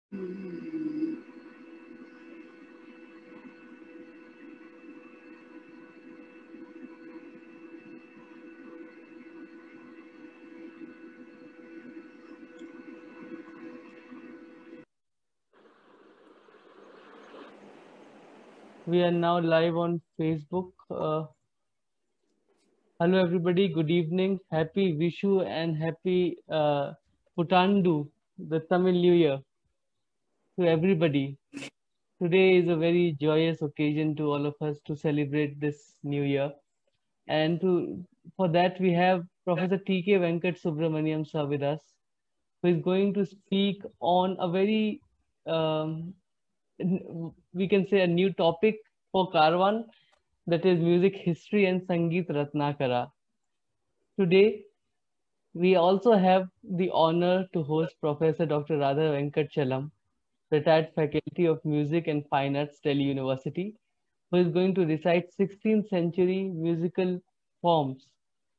We are now live on Facebook. Hello, everybody. Good evening. Happy Vishu and happy Putandu, the Tamil New Year, to everybody. Today is a very joyous occasion to all of us to celebrate this new year. And for that, we have Professor T.K. Venkat Subramaniam sir with us, who is going to speak on a very, we can say, a new topic for Karwan, that is music history and Sangeet Ratnakara. Today, we also have the honor to host Professor Dr. Radha Venkatchalam, retired faculty of music and fine arts, Delhi University, who is going to recite 16th century musical forms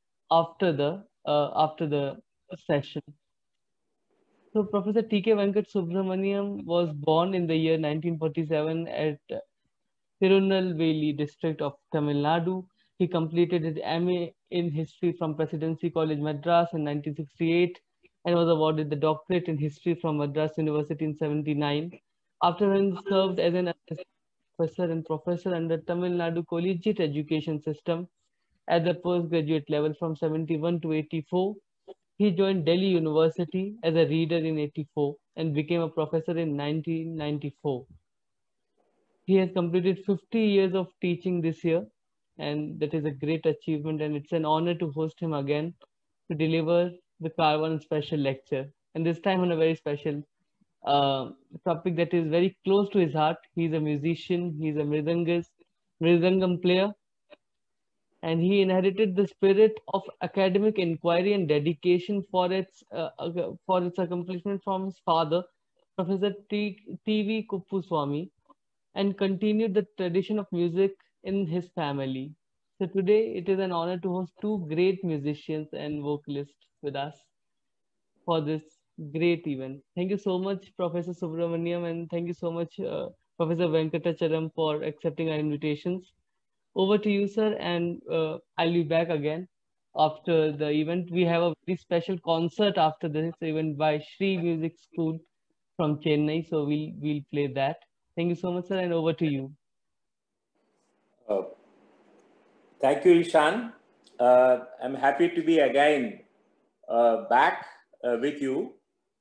after the session. So Professor T.K. Venkat Subramaniam was born in the year 1947 at Tirunelveli district of Tamil Nadu. He completed his MA in history from Presidency College Madras in 1968 and was awarded the doctorate in history from Madras University in 79. After having served as an assistant professor and professor under Tamil Nadu Collegiate Education System at the postgraduate level from 71 to 84, he joined Delhi University as a reader in 84 and became a professor in 1994. He has completed 50 years of teaching this year, and that is a great achievement, and it's an honor to host him again to deliver the Karwan special lecture, and this time on a very special topic that is very close to his heart. He's a musician, he's a mridangam player, and he inherited the spirit of academic inquiry and dedication for its accomplishment from his father, Professor T.V. Kuppuswamy, and continued the tradition of music in his family. So today it is an honor to host two great musicians and vocalists with us for this great event. Thank you so much, Professor Subramaniam, and thank you so much, Professor Venkatacharam, for accepting our invitations. Over to you, sir, and I'll be back again after the event. We have a very special concert after this event by Shri Music School from Chennai, so we'll play that. Thank you so much, sir, and over to you. Uh, Thank you, Ishan. I'm happy to be again back with you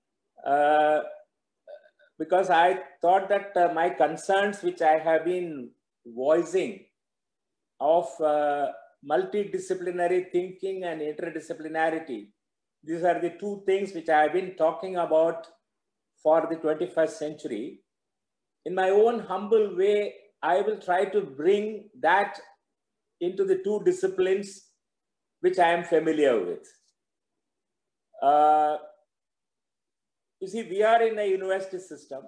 because I thought that my concerns, which I have been voicing of multidisciplinary thinking and interdisciplinarity, these are the two things which I have been talking about for the 21st century. In my own humble way, I will try to bring that into the two disciplines which I am familiar with. You see, we are in a university system.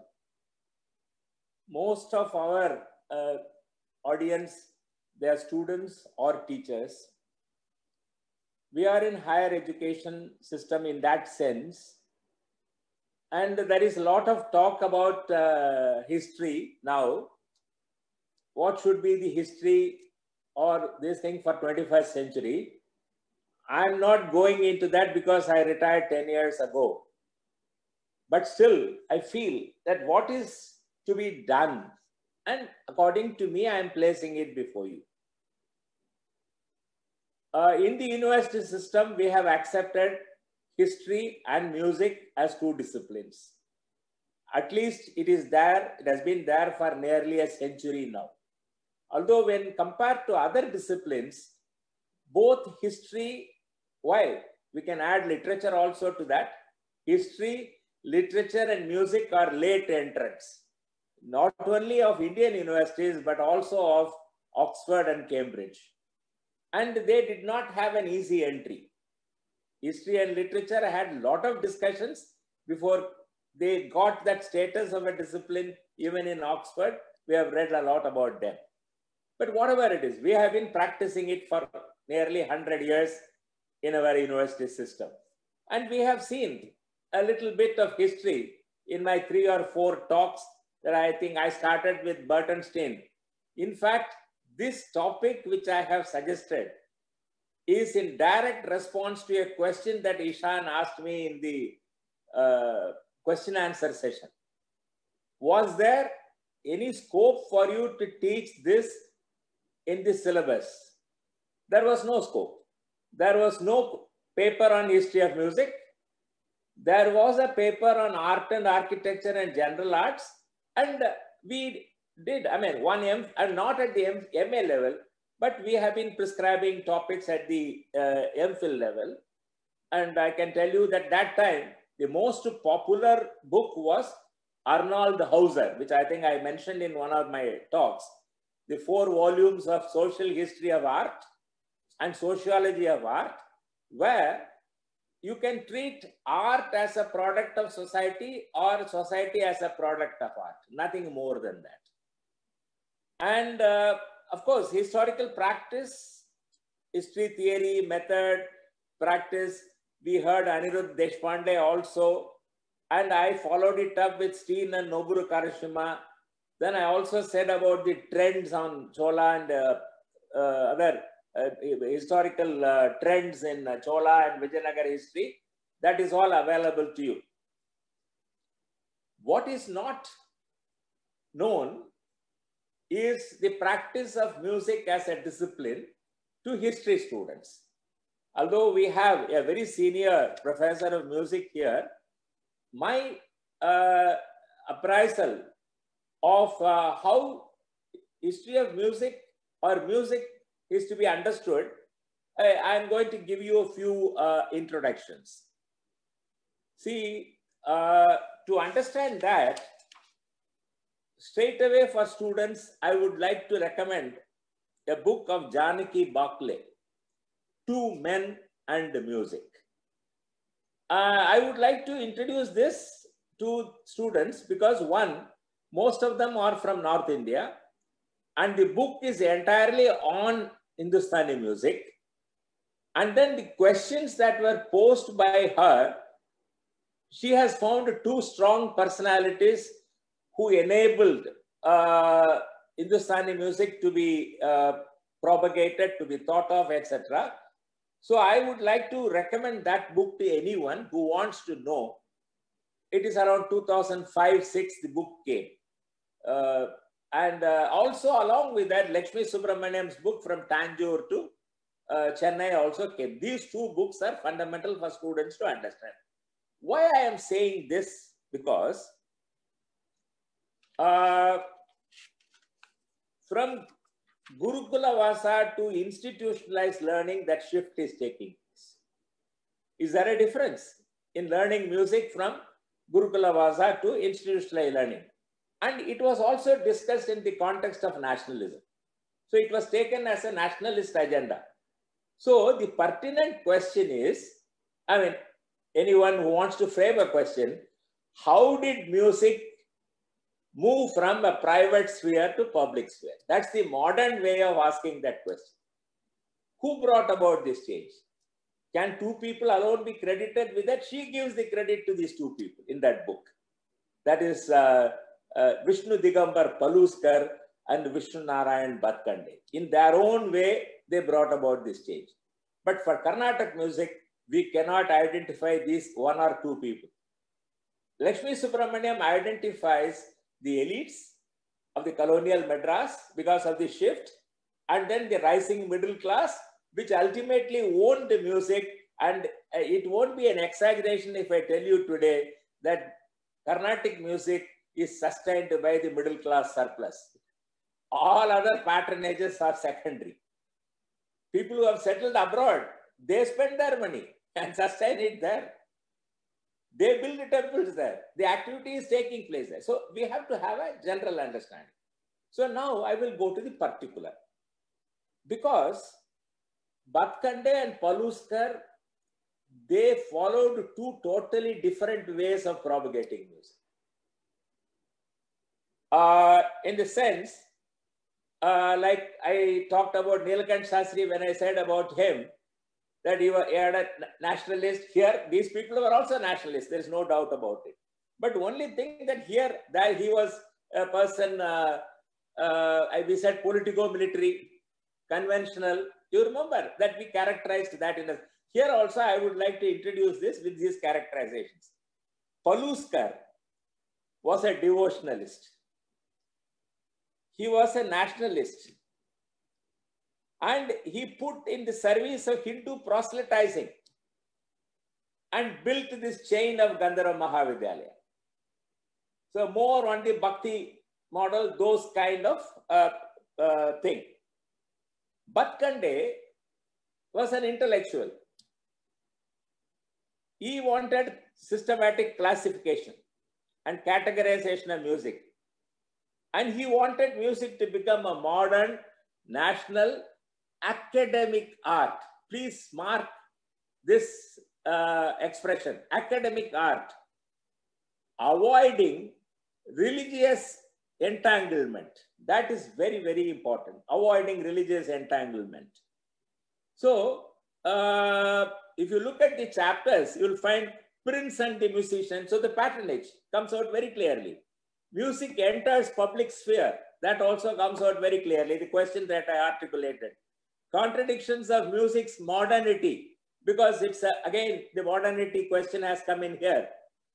Most of our audience, they are students or teachers. We are in higher education system in that sense. And there is a lot of talk about history now. What should be the history or this thing for 21st century? I'm not going into that because I retired 10 years ago. But still, I feel that what is to be done, and according to me, I am placing it before you. In the university system, we have accepted history and music as two disciplines. At least it is there, it has been there for nearly a century now. Although when compared to other disciplines, both history, while we can add literature also to that, history, literature and music are late entrants, not only of Indian universities, but also of Oxford and Cambridge. And they did not have an easy entry. History and literature had a lot of discussions before they got that status of a discipline. Even in Oxford, we have read a lot about them. But whatever it is, we have been practicing it for nearly 100 years in our university system. And we have seen a little bit of history in my 3 or 4 talks that I think I started with Bertenstein. In fact, this topic which I have suggested is in direct response to a question that Ishan asked me in the question answer session. Was there any scope for you to teach this in the syllabus? There was no scope. There was no paper on history of music. There was a paper on art and architecture and general arts, and we did, I mean, and not at the MA level, but we have been prescribing topics at the MPhil level. And I can tell you that that time, the most popular book was Arnold Hauser, which I think I mentioned in one of my talks, the 4 volumes of social history of art and sociology of art, where you can treat art as a product of society or society as a product of art, nothing more than that. And of course, historical practice, history theory, method, practice, we heard Anirudh Deshpande also, and I followed it up with Steen and Noburu Karashima. Then I also said about the trends on Chola and other historical trends in Chola and Vijayanagar history. That is all available to you. What is not known is the practice of music as a discipline to history students. Although we have a very senior professor of music here, my appraisal of how history of music or music is to be understood, I am going to give you a few introductions. See, to understand that, straight away for students, I would like to recommend a book of Janaki Bakle, Two Men and Music. I would like to introduce this to students because one, most of them are from North India, and the book is entirely on Hindustani music. And then the questions that were posed by her, she has found 2 strong personalities who enabled Hindustani music to be propagated, to be thought of, etc. So I would like to recommend that book to anyone who wants to know. It is around 2005-06 the book came. And also along with that, Lakshmi Subramaniam's book From Tanjore to Chennai also came. These 2 books are fundamental for students to understand. Why I am saying this? Because from Gurukula Vasa to institutionalized learning, that shift is taking place. Is there a difference in learning music from Gurukula Vasa to institutionalized learning? And it was also discussed in the context of nationalism. So it was taken as a nationalist agenda. So the pertinent question is, I mean, anyone who wants to frame a question, how did music move from a private sphere to public sphere? That's the modern way of asking that question. Who brought about this change? Can 2 people alone be credited with that? She gives the credit to these 2 people in that book. That is Vishnu Digambar Paluskar and Vishnu Narayan Bhatkande. In their own way, they brought about this change. But for Carnatic music, we cannot identify these 1 or 2 people. Lakshmi Subramaniam identifies the elites of the colonial Madras because of the shift, and then the rising middle class, which ultimately owned the music. And it won't be an exaggeration if I tell you today that Carnatic music is sustained by the middle class surplus. All other patronages are secondary. People who have settled abroad, they spend their money and sustain it there. They build the temples there. The activity is taking place there. So we have to have a general understanding. So now I will go to the particular. Because Bhatkande and Paluskar, they followed 2 totally different ways of propagating music. In the sense, like I talked about Nilakant Shastri when I said about him, that he had a nationalist. Here, these people were also nationalists. There is no doubt about it. But only thing that here, that he was a person, we said politico-military, conventional. You remember that we characterized that in a, here also I would like to introduce this with these characterizations. Paluskar was a devotionalist. He was a nationalist. And he put in the service of Hindu proselytizing and built this chain of Gandharva Mahavidyalaya. So more on the Bhakti model, those kind of thing. Bhatkande was an intellectual. He wanted systematic classification and categorization of music. And he wanted music to become a modern, national, academic art. Please mark this expression, academic art, avoiding religious entanglement. That is very, very important, avoiding religious entanglement. So, if you look at the chapters, you'll find Prince and the musician. So the patronage comes out very clearly. Music enters public sphere. That also comes out very clearly, the question that I articulated. Contradictions of music's modernity, because it's, again, the modernity question has come in here.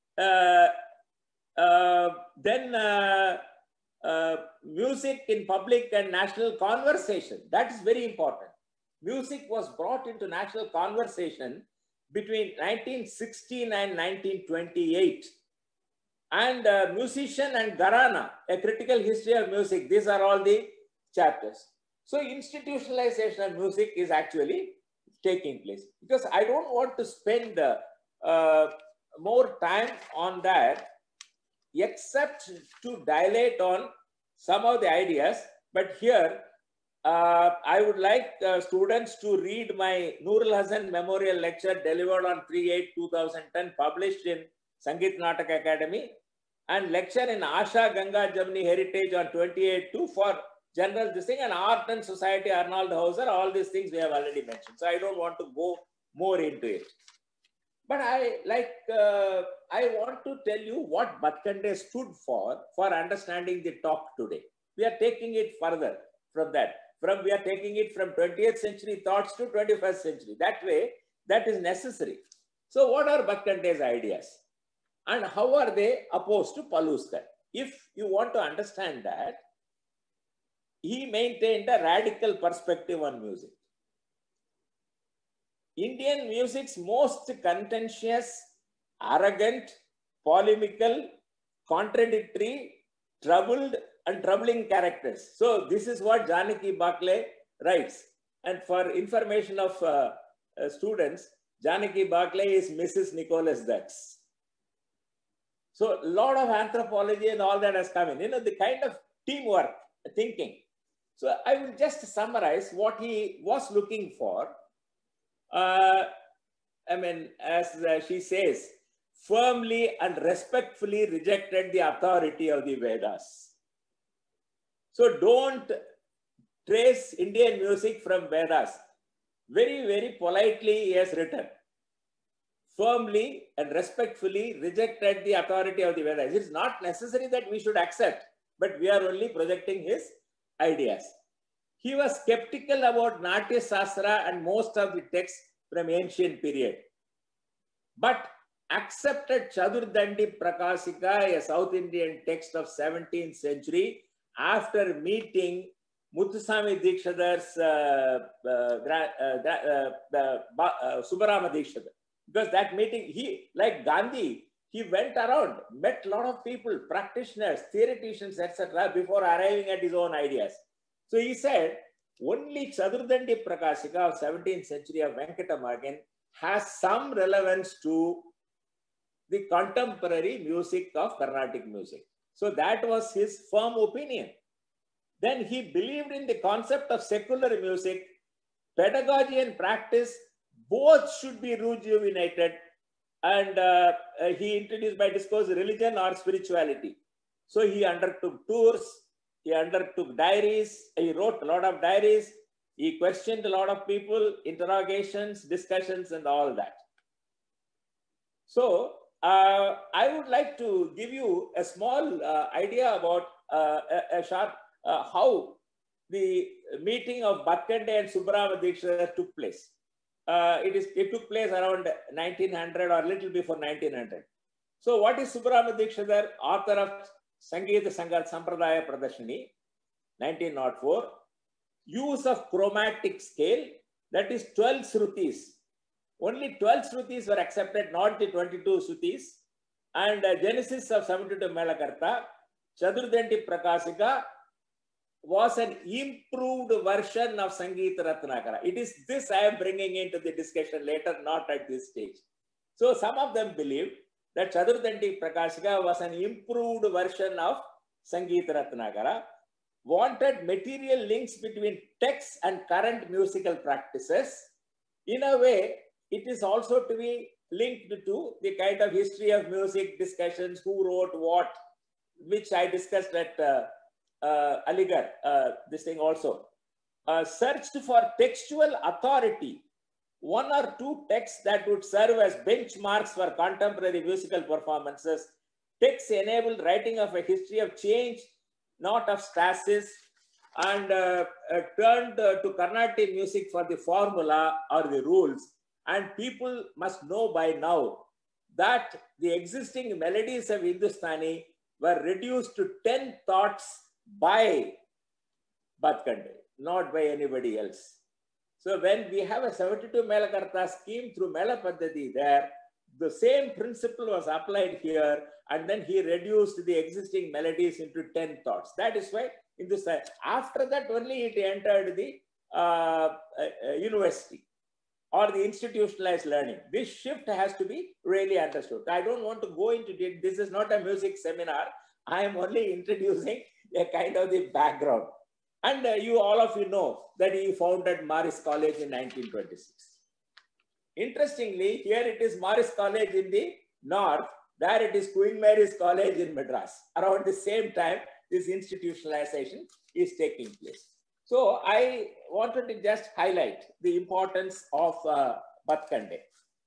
Music in public and national conversation, that is very important. Music was brought into national conversation between 1916 and 1928. And musician and Gharana, a critical history of music, these are all the chapters. So institutionalization of music is actually taking place. Because I don't want to spend more time on that, except to dilate on some of the ideas. But here, I would like students to read my Noorul Hasan Memorial Lecture delivered on 3/8/2010, published in Sangeet Natak Academy, and lecture in Asha Ganga Jamni Heritage on 28/2 for general this thing, and Art and Society, Arnold Hauser, all these things we have already mentioned. So I don't want to go more into it. But I want to tell you what Bhatkande stood for understanding the talk today. We are taking it further from that. We are taking it from 20th century thoughts to 21st century. That way, that is necessary. So what are Bhatkande's ideas? And how are they opposed to Paluskar? If you want to understand that, he maintained a radical perspective on music. Indian music's most contentious, arrogant, polemical, contradictory, troubled, and troubling characters. So this is what Janaki Bakle writes. And for information of students, Janaki Bakle is Mrs. Nicholas Dux. So a lot of anthropology and all that has come in, the kind of teamwork thinking. So I will just summarize what he was looking for. As she says, firmly and respectfully rejected the authority of the Vedas. So don't trace Indian music from Vedas. Very, very politely he has written. Firmly and respectfully rejected the authority of the Vedas. It's not necessary that we should accept, but we are only projecting his ideas. He was skeptical about Natya Sastra and most of the texts from ancient period, but accepted Chadurdandi Prakasika, a South Indian text of 17th century, after meeting Muthuswami Dikshitar's Subbarama Dikshitar. Because that meeting, he, like Gandhi, he went around, met a lot of people, practitioners, theoreticians, etc., before arriving at his own ideas. So he said, only Chadurdandi Prakasika of 17th century of Venkatamagan has some relevance to the contemporary music of Carnatic music. So that was his firm opinion. Then he believed in the concept of secular music, pedagogy and practice, both should be rejuvenated, and he introduced by discourse religion or spirituality. So he undertook tours, he undertook diaries, he wrote a lot of diaries, he questioned a lot of people, interrogations, discussions, and all that. So I would like to give you a small idea about a short how the meeting of Bhatkande and Subramaniam Dikshidhar took place. It took place around 1900 or a little before 1900. So what is Subramaniam Dikshidhar, author of Sangeeta Sangat Sampradaya Pradarshini, 1904, use of chromatic scale, that is 12 Shrutis. Only 12 Shrutis were accepted, not the 22 Shrutis. And genesis of 72 Melakarta, Chaturdanti Prakasika, was an improved version of Sangeeta Ratnakara. It is this I am bringing into the discussion later, not at this stage. So some of them believed that Chaturdanti Prakasika was an improved version of Sangeeta Ratnakara, wanted material links between text and current musical practices. In a way, it is also to be linked to the kind of history of music discussions, who wrote what, which I discussed at Aligarh, this thing also. Searched for textual authority, one or two texts that would serve as benchmarks for contemporary musical performances. Texts enabled writing of a history of change, not of stasis, and turned to Carnatic music for the formula or the rules. And people must know by now that the existing melodies of Hindustani were reduced to 10 thoughts by Bhatkande, not by anybody else. So when we have a 72 Melakarta scheme through Mela Paddhati there, the same principle was applied here, and then he reduced the existing melodies into 10 thoughts. That is why in this, after that only it entered the university or the institutionalized learning. This shift has to be really understood. I don't want to go into it. This is not a music seminar. I am only introducing a kind of the background. And you, all of you know that he founded Morris College in 1926. Interestingly, here it is Morris College in the north, there it is Queen Mary's College in Madras. Around the same time, this institutionalization is taking place. So I wanted to just highlight the importance of Bhatkande.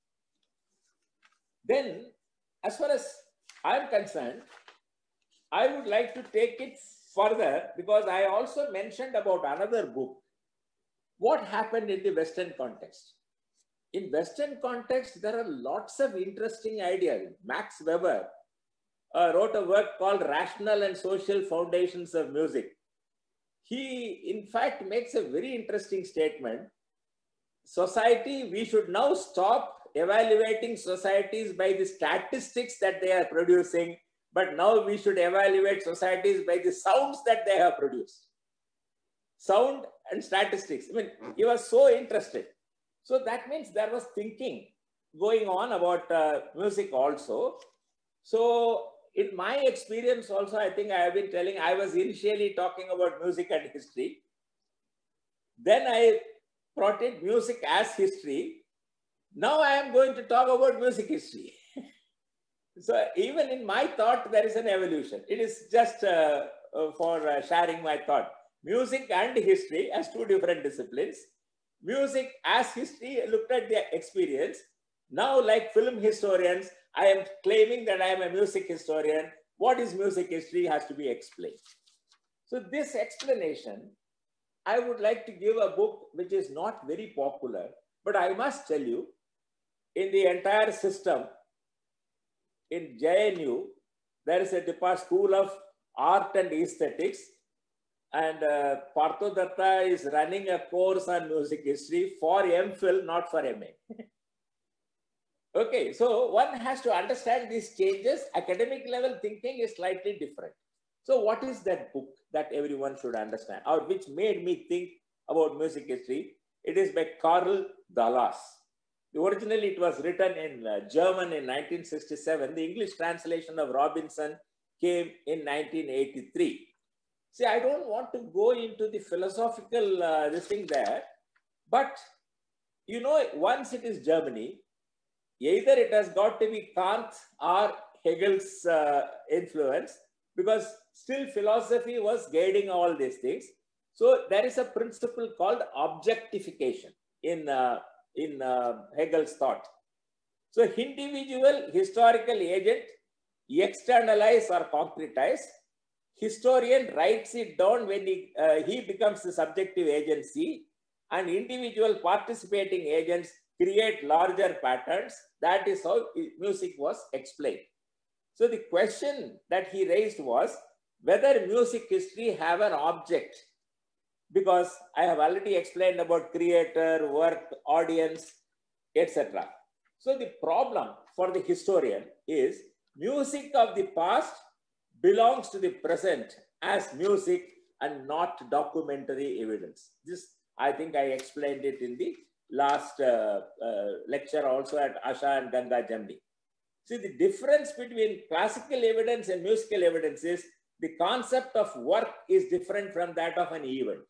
Then, as far as I am concerned, I would like to take it further, because I also mentioned about another book, what happened in the Western context. In Western context, there are lots of interesting ideas. Max Weber wrote a work called Rational and Social Foundations of Music. He, in fact, makes a very interesting statement. Society, we should now stop evaluating societies by the statistics that they are producing, but now we should evaluate societies by the sounds that they have produced. Sound and statistics. I mean, he was so interested. So that means there was thinking going on about music also. So in my experience also, I think I have been telling, I was initially talking about music and history. Then I brought in music as history. Now I am going to talk about music history. So even in my thought, there is an evolution. It is just for sharing my thought. Music and history as two different disciplines. Music as history looked at the experience. Now, like film historians, I am claiming that I am a music historian. What is music history has to be explained. So this explanation, I would like to give a book which is not very popular, but I must tell you, in the entire system, in JNU, there is a school of art and aesthetics, and Partho Datta is running a course on music history for MPhil, not for MA. Okay, so one has to understand these changes. Academic level thinking is slightly different. So what is that book that everyone should understand, or which made me think about music history? It is by Karl Dallas. Originally, it was written in German in 1967. The English translation of Robinson came in 1983. See, I don't want to go into the philosophical this thing there, but you know, once it is Germany, either it has got to be Kant or Hegel's influence, because still philosophy was guiding all these things. So there is a principle called objectification in Hegel's thought. So individual historical agent externalize or concretize. Historian writes it down when he becomes the subjective agency, and individual participating agents create larger patterns. That is how music was explained. So the question that he raised was whether music history have an object, because I have already explained about creator, work, audience, etc. So the problem for the historian is music of the past belongs to the present as music and not documentary evidence. This, I think I explained it in the last lecture also at Asha and Ganga Jamni. See, the difference between classical evidence and musical evidence is the concept of work is different from that of an event.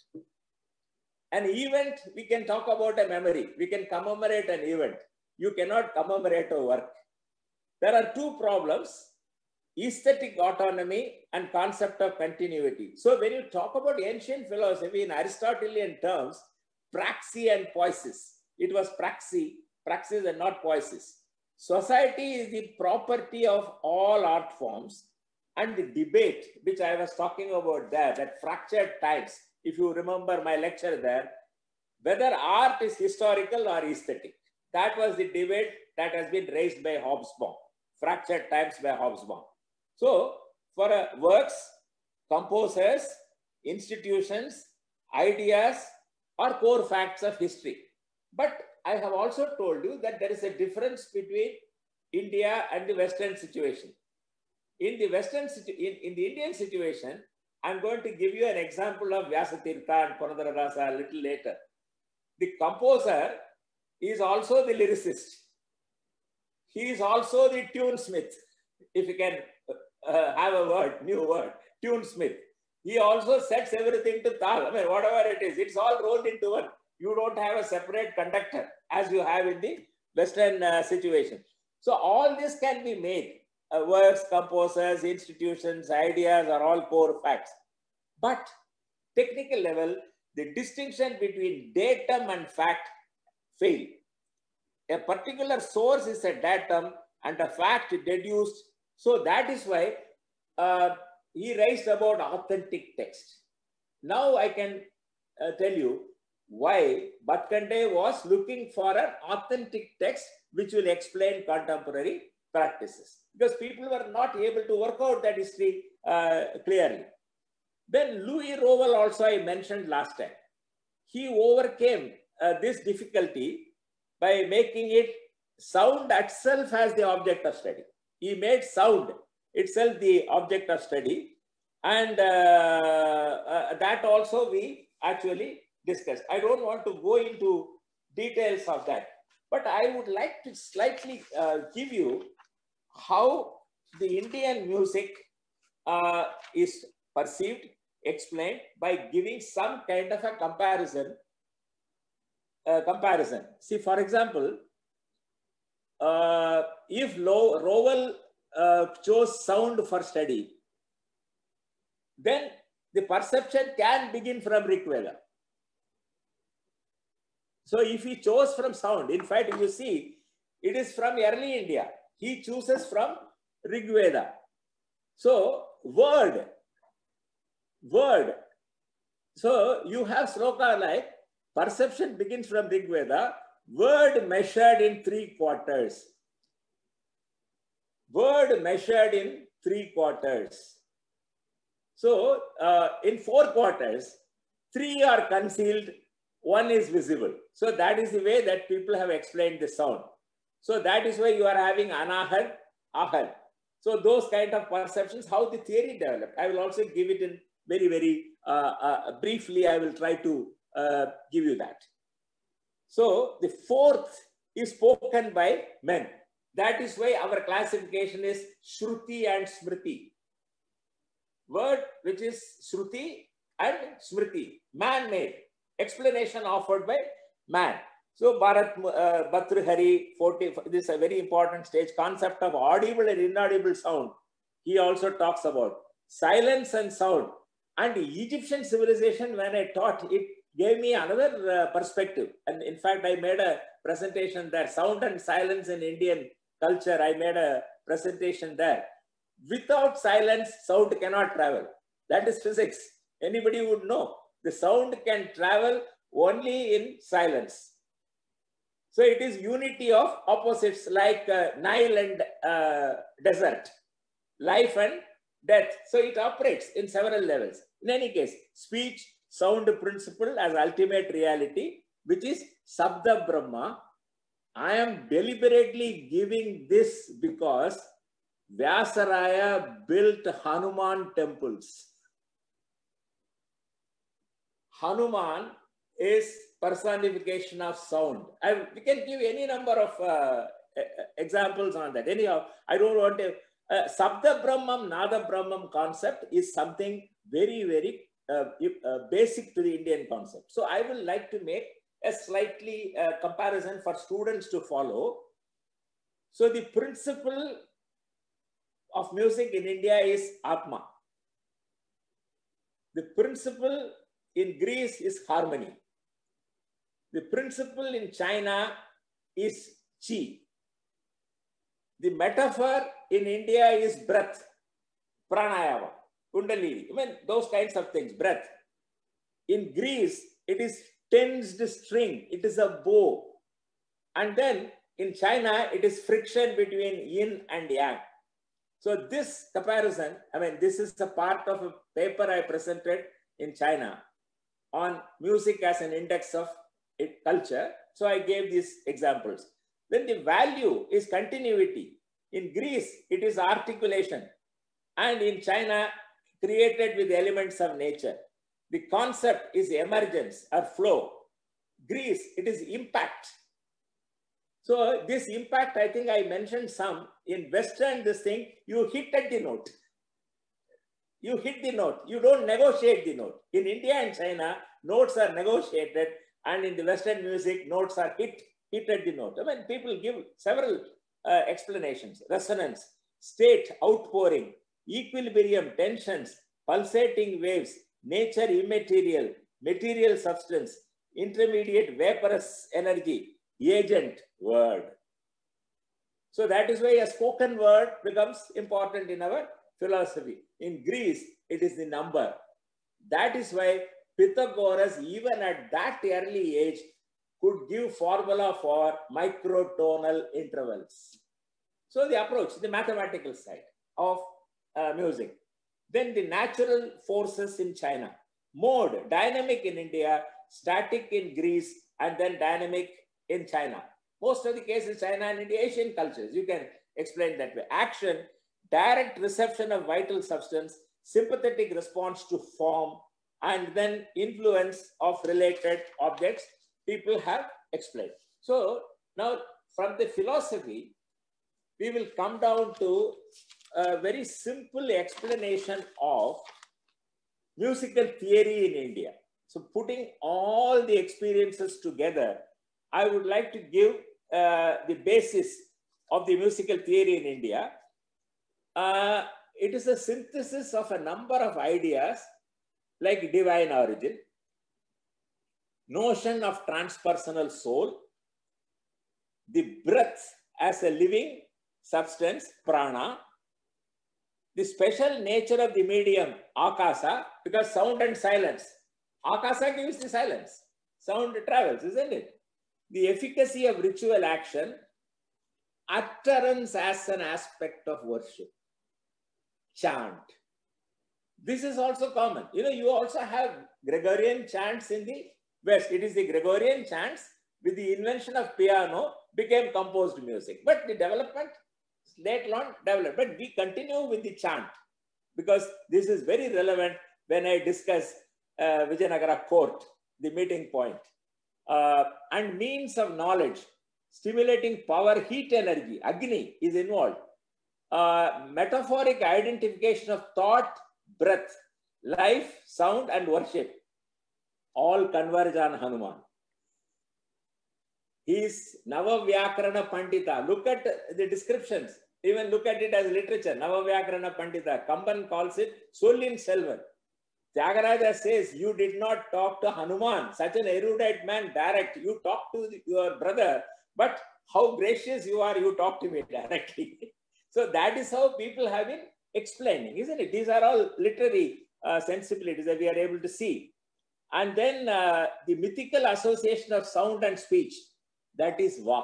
An event, we can talk about a memory. We can commemorate an event. You cannot commemorate a work. There are two problems: aesthetic autonomy and concept of continuity. So when you talk about ancient philosophy in Aristotelian terms, praxis and poiesis, it was praxis and not poiesis. Society is the property of all art forms, and the debate which I was talking about there, that fractured times, if you remember my lecture there, whether art is historical or aesthetic, that was the debate that has been raised by Hobsbawm, fractured times by Hobsbawm. So for works, composers, institutions, ideas are core facts of history. But I have also told you that there is a difference between India and the Western situation. In the in the Indian situation, I'm going to give you an example of Vyasatirtha and Purandaradasa a little later. The composer is also the lyricist. He is also the tunesmith, if you can have a word, new word, tunesmith. He also sets everything to tal. I mean, whatever it is, it's all rolled into one. You don't have a separate conductor as you have in the Western situation. So all this can be made. Works, composers, institutions, ideas are all core facts. But technical level, the distinction between datum and fact fail. A particular source is a datum and a fact deduced. So that is why he raised about authentic text. Now I can tell you why Bhatkande was looking for an authentic text which will explain contemporary practices, because people were not able to work out that history clearly. Then Louis Rowell also I mentioned last time. He overcame this difficulty by making it sound itself as the object of study. He made sound itself the object of study, and that also we actually discussed. I don't want to go into details of that, but I would like to slightly give you how the Indian music is perceived, explained by giving some kind of a comparison. See, for example, if Rowell chose sound for study, then the perception can begin from Rig Veda. So if he chose from sound, in fact, if you see, it is from early India. He chooses from Rig Veda. So word. So you have sloka like perception begins from Rig Veda, word measured in 3 quarters. Word measured in 3 quarters. So in 4 quarters, 3 are concealed, 1 is visible. So that is the way that people have explained the sound. So that is why you are having anahad, ahad. So those kind of perceptions, how the theory developed. I will also give it in very, very briefly. I will try to give you that. So the 4th is spoken by men. That is why our classification is Shruti and Smriti. Word which is Shruti and Smriti, man-made. Explanation offered by man. So Bharat Bhatrihari, this is a very important stage, concept of audible and inaudible sound. He also talks about silence and sound. And Egyptian civilization, when I taught it, gave me another perspective. And in fact, I made a presentation there, Sound and Silence in Indian Culture. I made a presentation there. Without silence, sound cannot travel. That is physics. Anybody would know. The sound can travel only in silence. So it is unity of opposites like Nile and desert, life and death. So it operates in several levels. In any case, speech, sound principle as ultimate reality, which is Sabda Brahma. I am deliberately giving this because Vyasaraya built Hanuman temples. Hanuman is personification of sound. We can give any number of examples on that. Anyhow, I don't want to. Sabda Brahmam, Nada Brahmam concept is something very, very basic to the Indian concept. So I will like to make a slightly comparison for students to follow. So the principle of music in India is Atma. The principle in Greece is harmony. The principle in China is Chi. The metaphor in India is breath, pranayama, kundalini, I mean, those kinds of things, breath. In Greece, it is tensed string, it is a bow. And then in China, it is friction between yin and yang. So this comparison, I mean, this is a part of a paper I presented in China on music as an index of culture. So I gave these examples. Then the value is continuity. In Greece, it is articulation. And in China, created with elements of nature. The concept is emergence or flow. Greece, it is impact. So this impact, I think I mentioned some. In Western, this thing, you hit at the note. You hit the note. You don't negotiate the note. In India and China, notes are negotiated. And in the Western music, notes are hit at the note. I mean, people give several explanations. Resonance, state, outpouring, equilibrium, tensions, pulsating waves, nature immaterial, material substance, intermediate vaporous energy, agent, word. So that is why a spoken word becomes important in our philosophy. In Greece, it is the number. That is why Pythagoras, even at that early age, could give formula for microtonal intervals. So the approach, the mathematical side of music. Then the natural forces in China. Mode, dynamic in India, static in Greece, and then dynamic in China. Most of the cases, China and India, Asian cultures, you can explain that way. Action, direct reception of vital substance, sympathetic response to form, and then influence of related objects, people have explained. So now from the philosophy, we will come down to a very simple explanation of musical theory in India. So putting all the experiences together, I would like to give the basis of the musical theory in India. It is a synthesis of a number of ideas like divine origin, notion of transpersonal soul, the breath as a living substance, prana, the special nature of the medium, akasa, because sound and silence. Akasa gives the silence. Sound travels, isn't it? The efficacy of ritual action, utterance as an aspect of worship, chant. This is also common. You know, you also have Gregorian chants in the West. It is the Gregorian chants with the invention of piano became composed music. But the development, later on developed. But we continue with the chant because this is very relevant when I discuss Vijayanagara court, the meeting point. And means of knowledge, stimulating power, heat energy, Agni is involved. Metaphoric identification of thought, breath, life, sound, and worship all converge on Hanuman. He is Navavyakarana Pandita. Look at the descriptions. Even look at it as literature. Navavyakarana Pandita. Kamban calls it Sollin Selvan. Tyagaraja says, you did not talk to Hanuman, such an erudite man, direct. You talked to your brother, but how gracious you are, you talk to me directly. So that is how people have been explaining, isn't it? These are all literary sensibilities that we are able to see. And then the mythical association of sound and speech, that is Vak.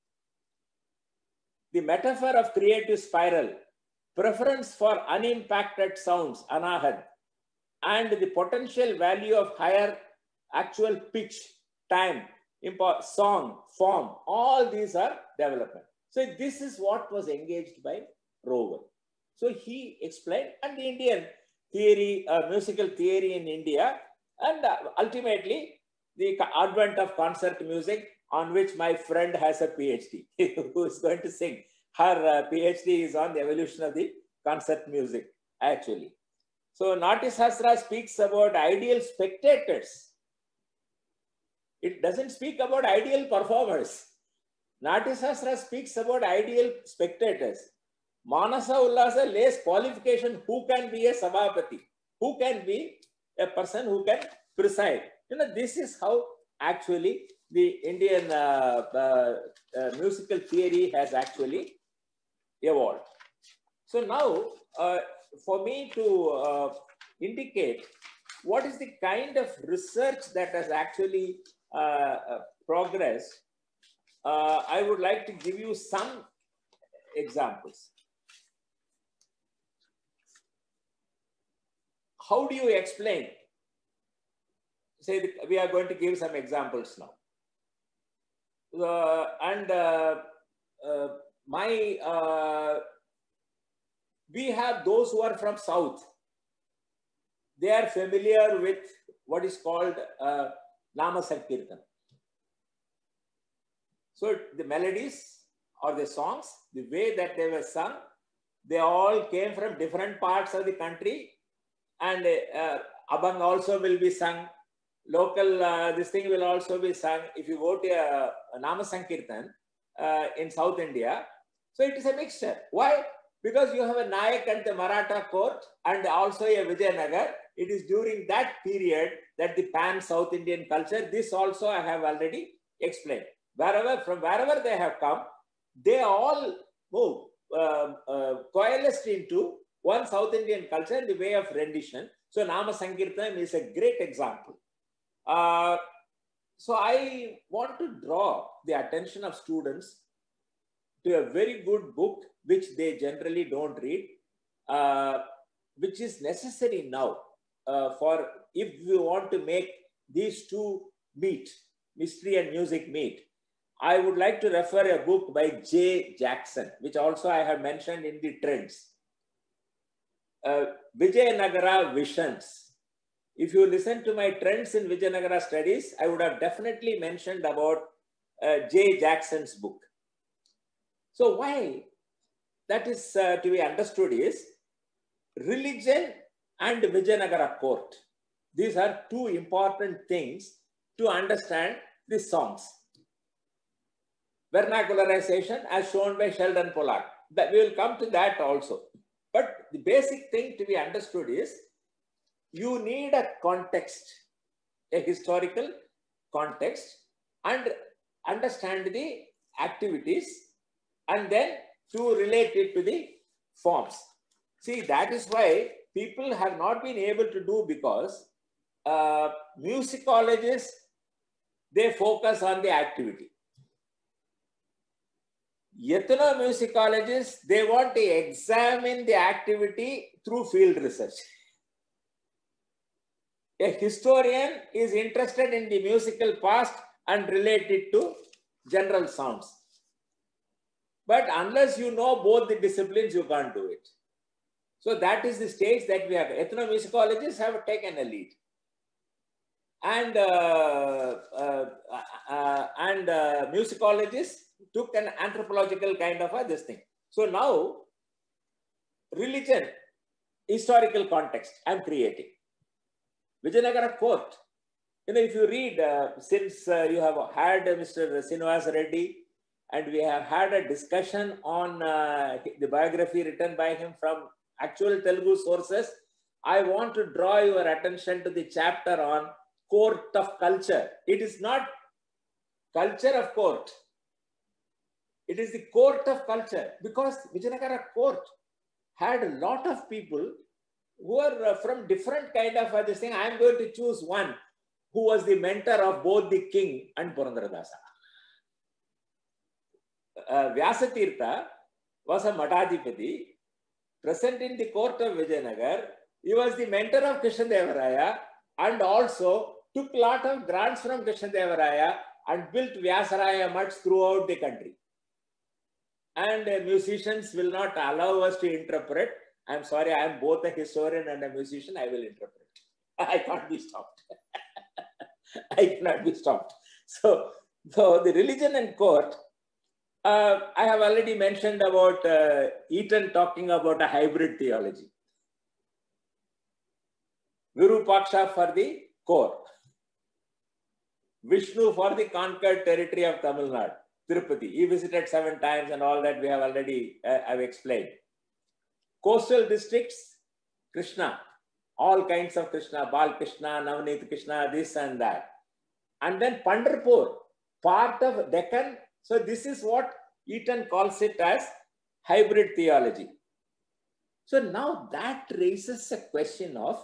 The metaphor of creative spiral, preference for unimpacted sounds, Anahad, and the potential value of higher actual pitch, time, song, form, all these are development. So this is what was engaged by Rover. So he explained, and the Indian theory, musical theory in India, and ultimately the advent of concert music, on which my friend has a PhD, who is going to sing. Her PhD is on the evolution of the concert music, actually. So Natyasastra speaks about ideal spectators. It doesn't speak about ideal performers. Natyasastra speaks about ideal spectators. Manasa Ullasa lays qualification who can be a Sabhapati, who can be a person who can preside. This is how actually the Indian musical theory has actually evolved. So now, for me to indicate what is the kind of research that has actually progressed, I would like to give you some examples. How do you explain? Say, we are going to give some examples now. We have those who are from South. They are familiar with what is called Nama Sankirtan. So the melodies or the songs, the way that they were sung, they all came from different parts of the country, and Abang also will be sung. Local, this thing will also be sung. If you go to a Nama Sankirtan in South India, so it is a mixture. Why? Because you have a Nayak and the Maratha court and also a Vijayanagar. It is during that period that the pan-South Indian culture, this also I have already explained. From wherever they have come, they all coalesced into one South Indian culture in the way of rendition. So Nama Sankirtan is a great example. So I want to draw the attention of students to a very good book, which they generally don't read, which is necessary now for if we want to make these two meet, mystery and music meet. I would like to refer a book by J. Jackson, which also I have mentioned in the trends. Vijayanagara Visions. If you listen to my trends in Vijayanagara studies, I would have definitely mentioned about J. Jackson's book. So why that is to be understood is religion and Vijayanagara court. These are two important things to understand the songs. Vernacularization as shown by Sheldon Pollock. That we will come to that also. But the basic thing to be understood is you need a context, a historical context, and understand the activities, and then to relate it to the forms. See, that is why people have not been able to do, because musicologists, they focus on the activity. Ethnomusicologists, they want to examine the activity through field research. A historian is interested in the musical past and relate it to general sounds. But unless you know both the disciplines, you can't do it. So that is the stage that we have. Ethnomusicologists have taken a lead. And musicologists took an anthropological kind of this thing. So now, religion, historical context, I'm creating. Vijayanagara court. If you read, since you have had Mr. Srinivasa Reddy, and we have had a discussion on the biography written by him from actual Telugu sources, I want to draw your attention to the chapter on court of culture. It is not culture of court. It is the court of culture, because Vijayanagara court had a lot of people who are from different kind of this thing. I am going to choose one who was the mentor of both the king and Purandaradasa. Vyasatirtha was a Matadipati present in the court of Vijayanagar. He was the mentor of Krishnadevaraya and also took a lot of grants from Krishnadevaraya and built Vyasaraya mutts throughout the country. And musicians will not allow us to interpret. I'm sorry, I am both a historian and a musician. I will interpret. I can't be stopped. I cannot be stopped. So the religion and court, I have already mentioned about Eaton talking about a hybrid theology. Virupaksha for the core. Vishnu for the conquered territory of Tamil Nadu, Tirupati. He visited 7 times and all that we have already I've explained. Coastal districts, Krishna. All kinds of Krishna, Bal Krishna, Navneet Krishna, this and that. And then Pandharpur, part of Deccan. So this is what Eaton calls it as hybrid theology. So now that raises a question of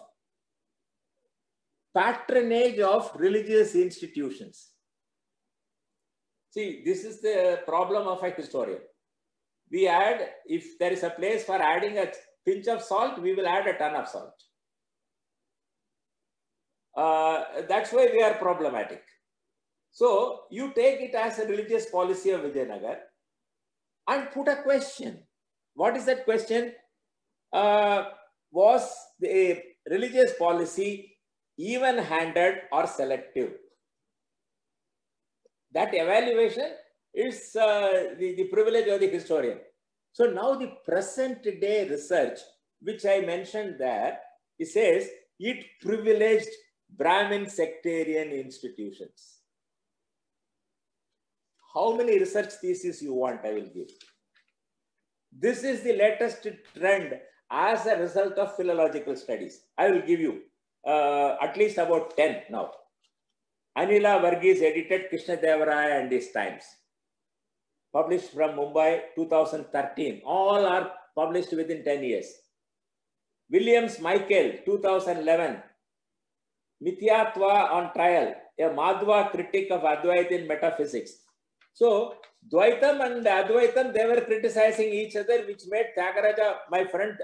patronage of religious institutions. See, this is the problem of a historian. We add, if there is a place for adding a pinch of salt, we will add a ton of salt. That's why we are problematic. So you take it as a religious policy of Vijayanagar and put a question. What is that question? Was the religious policy even-handed or selective? That evaluation is the privilege of the historian. So now the present day research, which I mentioned there, it says it privileged Brahmin sectarian institutions. How many research theses you want, I will give. This is the latest trend as a result of philological studies. I will give you at least about 10 now. Anila Varghese edited Krishnadevaraya and His Times. Published from Mumbai, 2013. All are published within 10 years. Williams Michael, 2011. Mithyatva on Trial, a Madhva critique of Advaita in metaphysics. So, Dvaitam and Advaitam, they were criticizing each other, which made Tyagaraja, my friend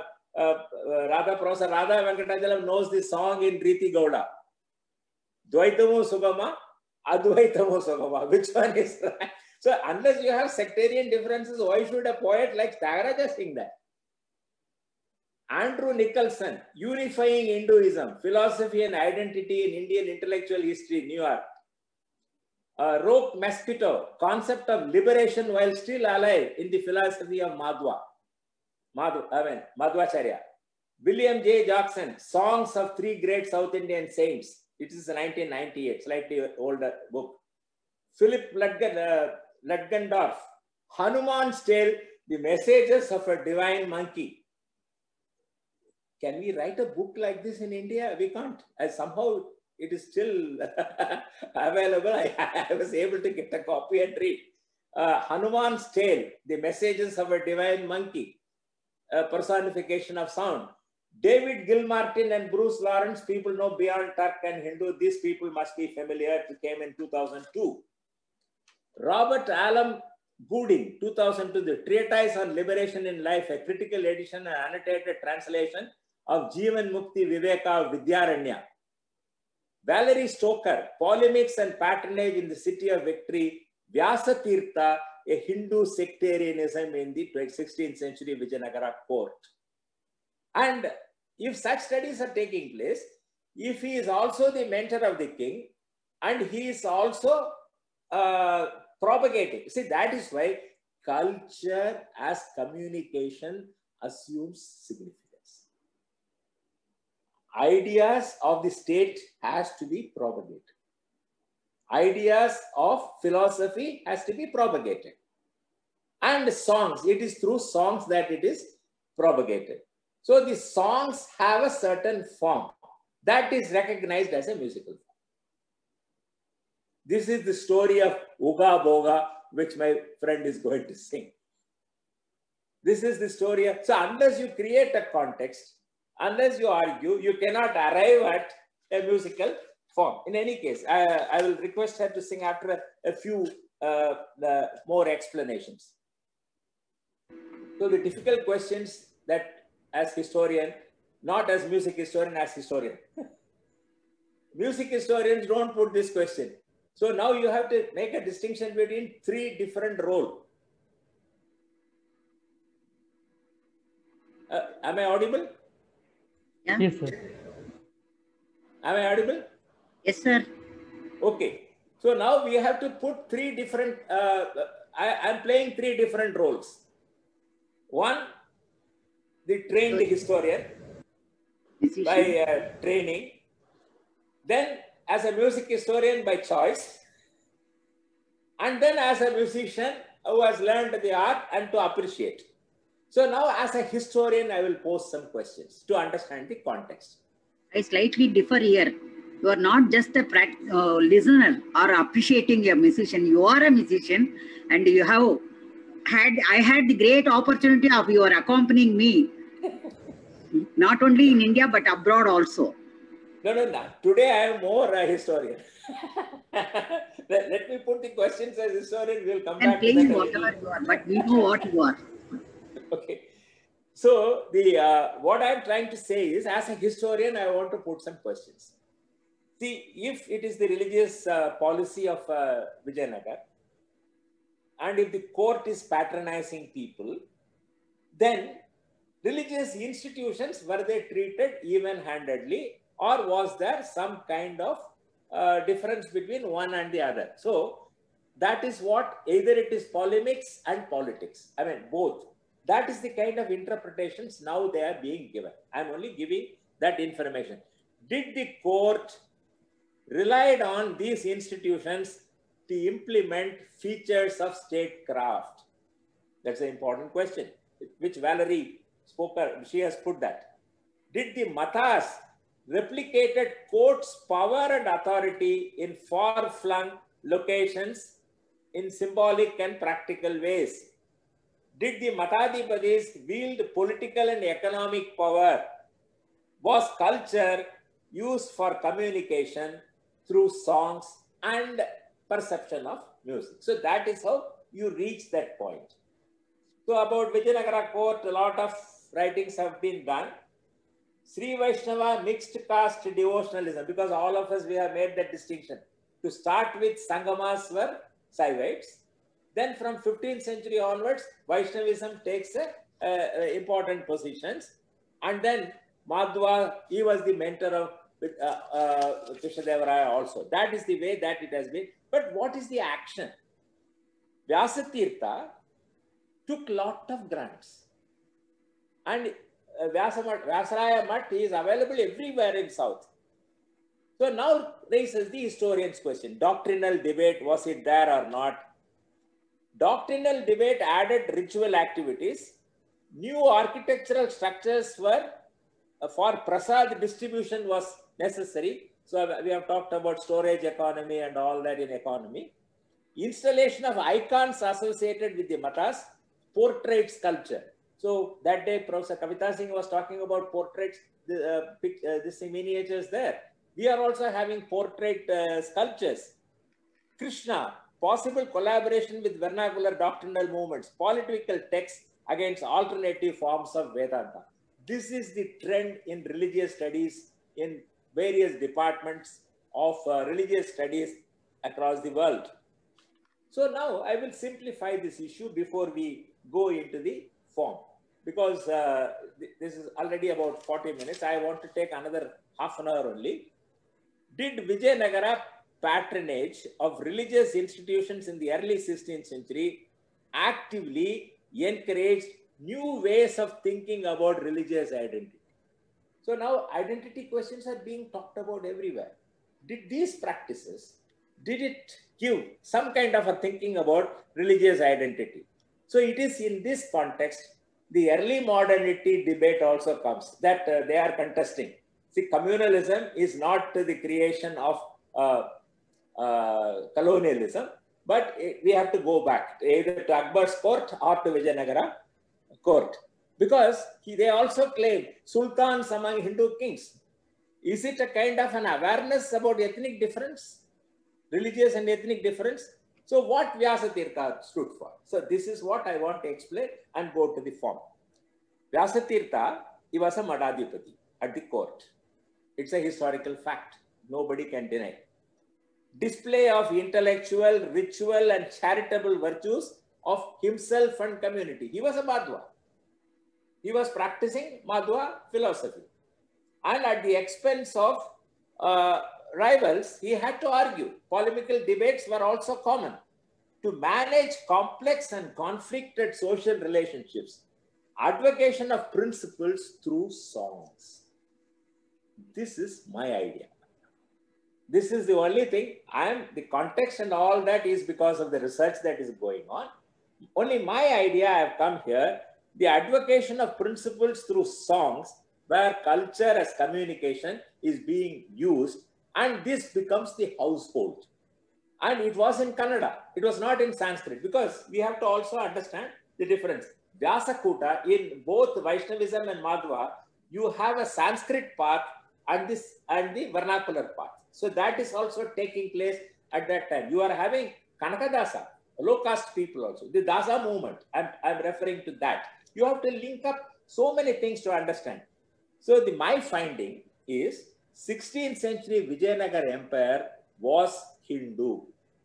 Professor Radha Venkatachalam knows this song in Riti Gowda. Dvaitamu Sugama, Advaitamu Sugama. Which one is right? So, unless you have sectarian differences, why should a poet like Tyagaraja sing that? Andrew Nicholson, Unifying Hinduism, Philosophy and Identity in Indian Intellectual History, New York. Roque Mosquito, Concept of Liberation while Still Alive in the Philosophy of Madhvacharya. William J. Jackson, Songs of Three Great South Indian Saints. It is a 1998, slightly older book. Philip Ludgendorff, Hanuman's Tale, The Messages of a Divine Monkey. Can we write a book like this in India? We can't. Somehow it is still available. I was able to get a copy and read. Hanuman's Tale, The Messages of a Divine Monkey, a personification of sound. David Gilmartin and Bruce Lawrence, people know beyond Turk and Hindu. These people must be familiar. It came in 2002. Robert Alam Gooding, 2002, The Treatise on Liberation in Life, a critical edition and annotated translation of Jivan Mukti Viveka of Vidyaranya. Valerie Stoker, Polemics and Patronage in the City of Victory, Vyasatirtha, a Hindu sectarianism in the 16th century Vijayanagara court. And if such studies are taking place, if he is also the mentor of the king and he is also propagating, see, that is why culture as communication assumes significance. Ideas of the state has to be propagated. Ideas of philosophy has to be propagated. And songs, it is through songs that it is propagated. So the songs have a certain form that is recognized as a musical form. This is the story of Uga Boga, which my friend is going to sing. This is the story of, so unless you create a context, unless you argue, you cannot arrive at a musical form. In any case, I will request her to sing after a few more explanations. So the difficult questions that as historian, not as music historian, as historian. Music historians don't put this question. So now you have to make a distinction between three different roles. Am I audible? Yeah. Yes, sir. Am I audible? Yes, sir. Okay. So now we have to put three different, I'm playing three different roles. One, the trained historian by training. Then as a music historian by choice. And then as a musician who has learned the art and to appreciate. So now as a historian, I will pose some questions to understand the context. I slightly differ here. You are not just a listener or appreciating a musician. You are a musician and you have I had the great opportunity of your accompanying me, not only in India, but abroad also. No. Today I am more a historian. Let me put the questions as historian. We'll come back to that. Whatever you are, but we know what you are. Okay. So the what I'm trying to say is, as a historian, I want to put some questions. See, if it is the religious policy of Vijayanagar, and if the court is patronizing people, then religious institutions, were they treated even-handedly, or was there some kind of difference between one and the other? So that is what, either it is polemics and politics. I mean, both. That is the kind of interpretations now they are being given. I'm only giving that information. Did the court relied on these institutions to implement features of statecraft? That's an important question, which Valerie spoke, she has put that. Did the matas replicated court's power and authority in far-flung locations in symbolic and practical ways? Did the Matadhipatis wield political and economic power? Was culture used for communication through songs and perception of music? So that is how you reach that point. So about Vijayanagara court, a lot of writings have been done. Sri Vaishnava mixed caste devotionalism, because all of us, we have made that distinction. To start with, Sangamas were Saivites. Then from 15th century onwards, Vaishnavism takes important positions. And then Madhva, he was the mentor of Krishnadevaraya also. That is the way that it has been. But what is the action? Vyasatirtha took lot of grants. And Vyasaraya Mutt is available everywhere in South. So now raises the historian's question. Doctrinal debate, was it there or not? Doctrinal debate added ritual activities. New architectural structures were for prasad distribution was necessary. So we have talked about storage economy and all that in economy. Installation of icons associated with the matas, portrait sculpture. So that day, Professor Kavita Singh was talking about portraits, this miniatures there. We are also having portrait sculptures. Krishna, possible collaboration with vernacular doctrinal movements, political texts against alternative forms of Vedanta. This is the trend in religious studies in various departments of religious studies across the world. So now I will simplify this issue before we go into the form, because this is already about 40 minutes. I want to take another half an hour only. Did Vijayanagara patronage of religious institutions in the early 16th century actively encouraged new ways of thinking about religious identity? So now identity questions are being talked about everywhere. Did these practices, did it give some kind of a thinking about religious identity? So it is in this context the early modernity debate also comes, that they are contesting. See, communalism is not the creation of colonialism, but we have to go back either to Akbar's court or to Vijayanagara court, because they also claim sultans among Hindu kings. Is it a kind of an awareness about ethnic difference, religious and ethnic difference? So what Vyasatirtha stood for. So this is what I want to explain and go to the form. Vyasatirtha, he was a Madhadhipati at the court. It's a historical fact. Nobody can deny. Display of intellectual, ritual and charitable virtues of himself and community. He was a Madhva. He was practicing Madhva philosophy. And at the expense of rivals, he had to argue. Polemical debates were also common. To manage complex and conflicted social relationships, advocation of principles through songs. This is my idea. This is the only thing. The context and all that is because of the research that is going on. Only my idea, I have come here, the advocation of principles through songs, where culture as communication is being used, and this becomes the household. And it was in Kannada. It was not in Sanskrit, because we have to also understand the difference. Vyasakuta, in both Vaishnavism and Madhva, you have a Sanskrit part and the vernacular part. So that is also taking place at that time. You are having Kanakadasa, low caste people also, the Dasa movement, and I'm referring to that. You have to link up so many things to understand. So my finding is 16th century Vijayanagara Empire was Hindu.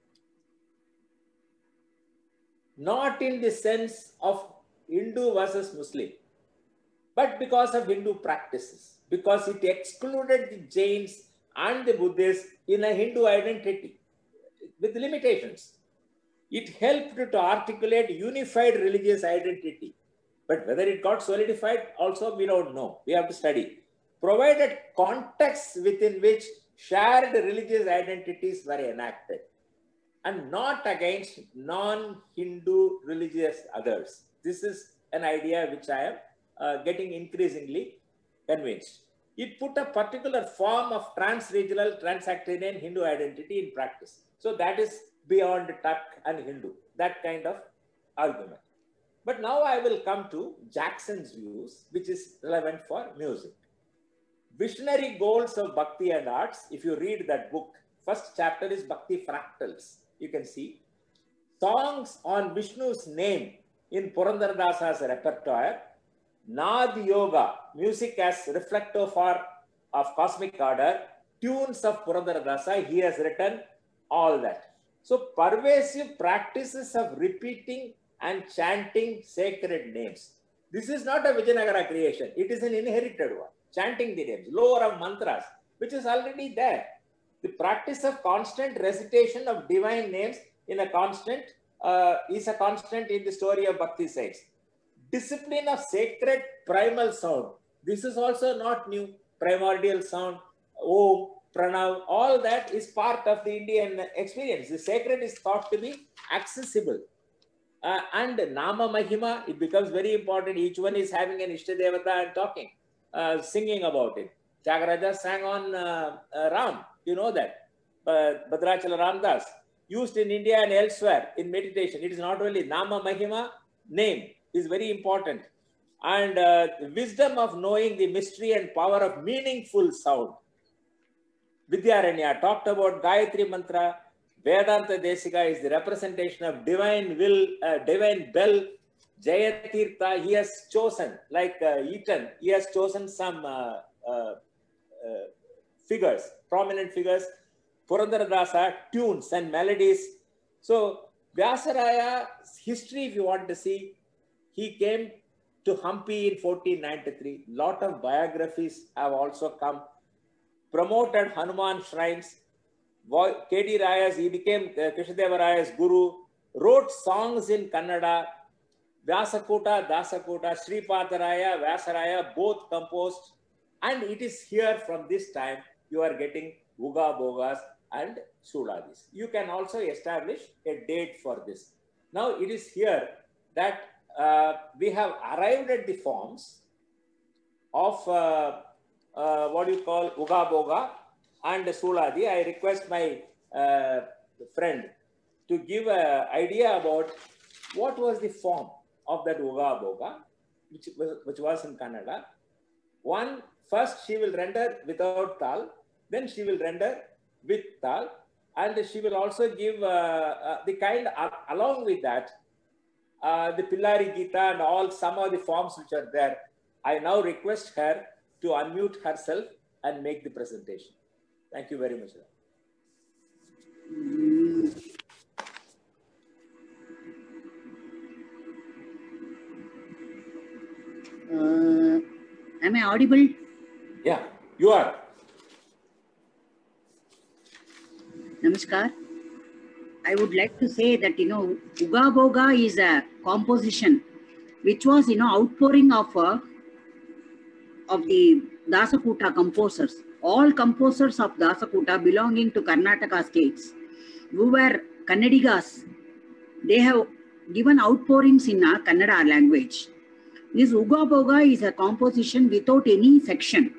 Not in the sense of Hindu versus Muslim, but because of Hindu practices, because it excluded the Jains and the Buddhists in a Hindu identity with limitations. It helped to articulate unified religious identity. But whether it got solidified also, we don't know. We have to study. Provided contexts within which shared religious identities were enacted, and not against non-Hindu religious others. This is an idea which I am getting increasingly convinced. It put a particular form of trans-regional, trans-sectarian Hindu identity in practice. So that is beyond Tuk and Hindu, that kind of argument. But now I will come to Jackson's views, which is relevant for music. Visionary Goals of Bhakti and Arts. If you read that book, first chapter is Bhakti Fractals. You can see songs on Vishnu's name in Purandaradasa's repertoire. Nad Yoga, music as reflective of cosmic order. Tunes of Purandaradasa, he has written all that. So pervasive practices of repeating and chanting sacred names. This is not a Vijayanagara creation. It is an inherited one. Chanting the names, lore of mantras, which is already there. The practice of constant recitation of divine names is a constant in the story of Bhakti sites. Discipline of sacred primal sound. This is also not new. Primordial sound, Om, Pranav, all that is part of the Indian experience. The sacred is thought to be accessible. And Nama Mahima, it becomes very important. Each one is having an Ishtadevata and talking, singing about it. Tyagaraja sang on Ram, you know that. Bhadrachala Ramdas, used in India and elsewhere in meditation. It is not only Nama Mahima, name is very important. And the wisdom of knowing the mystery and power of meaningful sound. Vidyaranya talked about Gayatri Mantra. Vedanta Desika is the representation of divine will, divine bell. Jayatirtha, he has chosen, like Eaton, he has chosen some figures, prominent figures. Purandaradasa, tunes and melodies. So Vyasaraya's history, if you want to see, he came to Hampi in 1493. Lot of biographies have also come. Promoted Hanuman shrines. K.D. Rayas, he became Krishnadeva Raya's guru. Wrote songs in Kannada. Vyasakuta, Dasakuta, Sripataraya, Vyasaraya, both composed. And it is here from this time you are getting Uga Bogas and Suladis. You can also establish a date for this. Now it is here that we have arrived at the forms of what you call Uga Boga and Suladi. I request my friend to give an idea about what was the form of that Uga Boga, which was in Kannada. First she will render without tal, then she will render with tal, and she will also give the kind along with that, the Pillari Gita and all some of the forms which are there. I now request her to unmute herself and make the presentation. Thank you very much. Am I audible? Yeah, you are. Namaskar. I would like to say that, Uga Boga is a composition which was, outpouring of the Dasakuta composers. All composers of Dasakuta belonging to Karnataka states, who were Kannadigas, they have given outpourings in Kannada language. This Uga Boga is a composition without any section.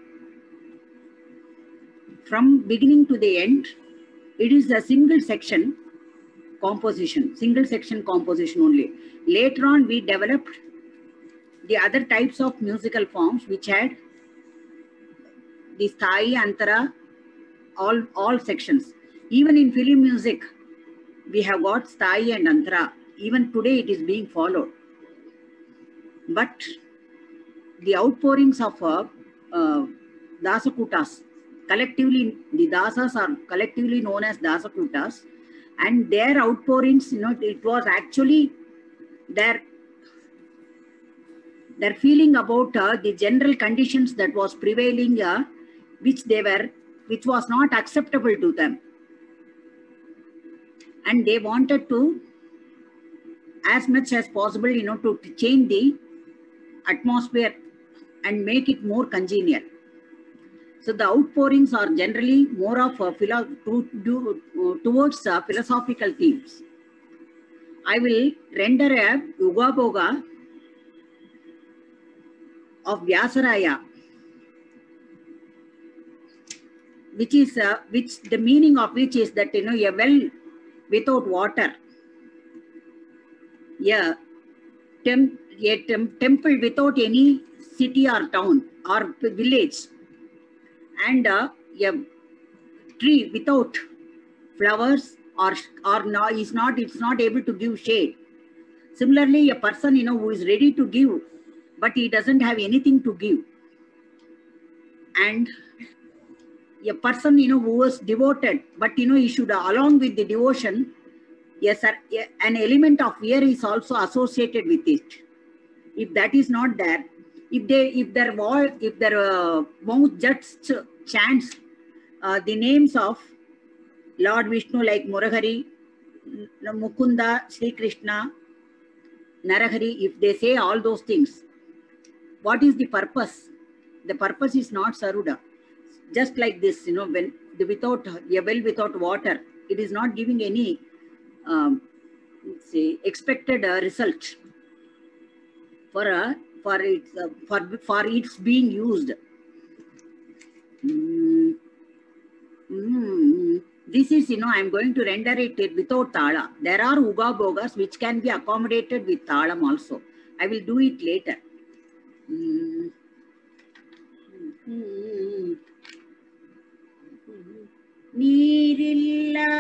From beginning to the end, it is a single section composition, only. Later on, we developed the other types of musical forms which had the Sthai, Antara, all sections. Even in film music, we have got Sthai and Antara. Even today, it is being followed. But the outpourings of Dasakutas, collectively, the Dasas are collectively known as Dasakutas, and their outpourings, it was actually their feeling about the general conditions that was prevailing, which was not acceptable to them. And they wanted to, as much as possible, to change the atmosphere and make it more congenial. So the outpourings are generally more of towards philosophical themes. I will render a Uga Boga of Vyasaraya, which the meaning of which is that, a well without water, a temple without any city or town or village, and a tree without flowers it's not able to give shade. Similarly, a person, who is ready to give, but he doesn't have anything to give. And a person, who is devoted, but, he should, along with the devotion, yes, an element of fear is also associated with it. If that is not there, if their mouth just chants the names of Lord Vishnu, like Murahari, Mukunda, Sri Krishna, Narahari, if they say all those things, what is the purpose? The purpose is not served. Just like this, when without a well without water, it is not giving any expected result for its being used. This is, I am going to render it without tala. There are Uga Bogas which can be accommodated with talam also. I will do it later. Neerillada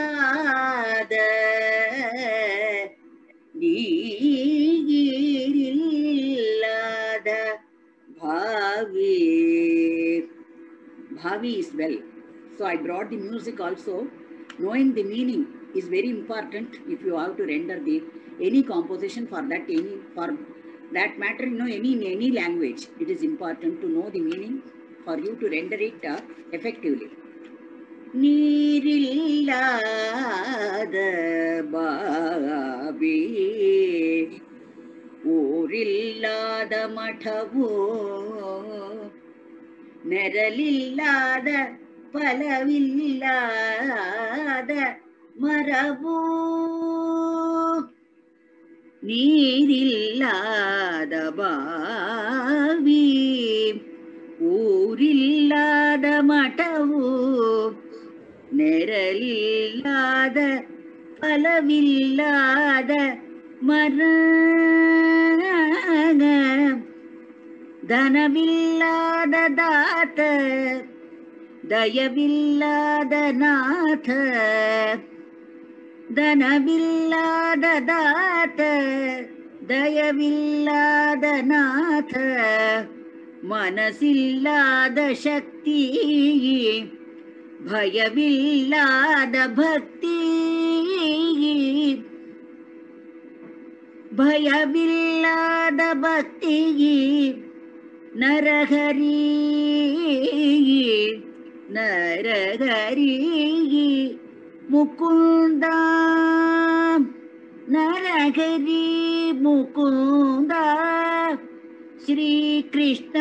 Bhavi. Bhavi is well. So I brought the music also. Knowing the meaning is very important if you have to render any composition for that matter, in any language. It is important to know the meaning for you to render it effectively. Neerillada Bhavi Oorillada Mathavu Neralillada Palavillada Maravu ನೀರಿಲ್ಲದ ಬಾವಿ ಊರಿಲ್ಲದ ಮಠವು ನೆರಳಿಲ್ಲದ ಫಲವಿಲ್ಲದ ಮರ ಧನವಿಲ್ಲದ ದಾತ ದಯವಿಲ್ಲದ ನಾಥ ಧನವಿಲ್ಲದ ದಾತ ದಯವಿಲ್ಲದ ನಾಥ ಮನಸ್ಸಿಲ್ಲದ ಶಕ್ತಿ ಭಯವಿಲ್ಲದ ಭಕ್ತಿ ಭಯವಿಲ್ಲದ ಭಕ್ತಿ ನರಹರಿ ನರಹರಿ ಮುಕುಂದ ನರಹರಿ ಮುಕುಂದ ಶ್ರೀ ಕೃಷ್ಣ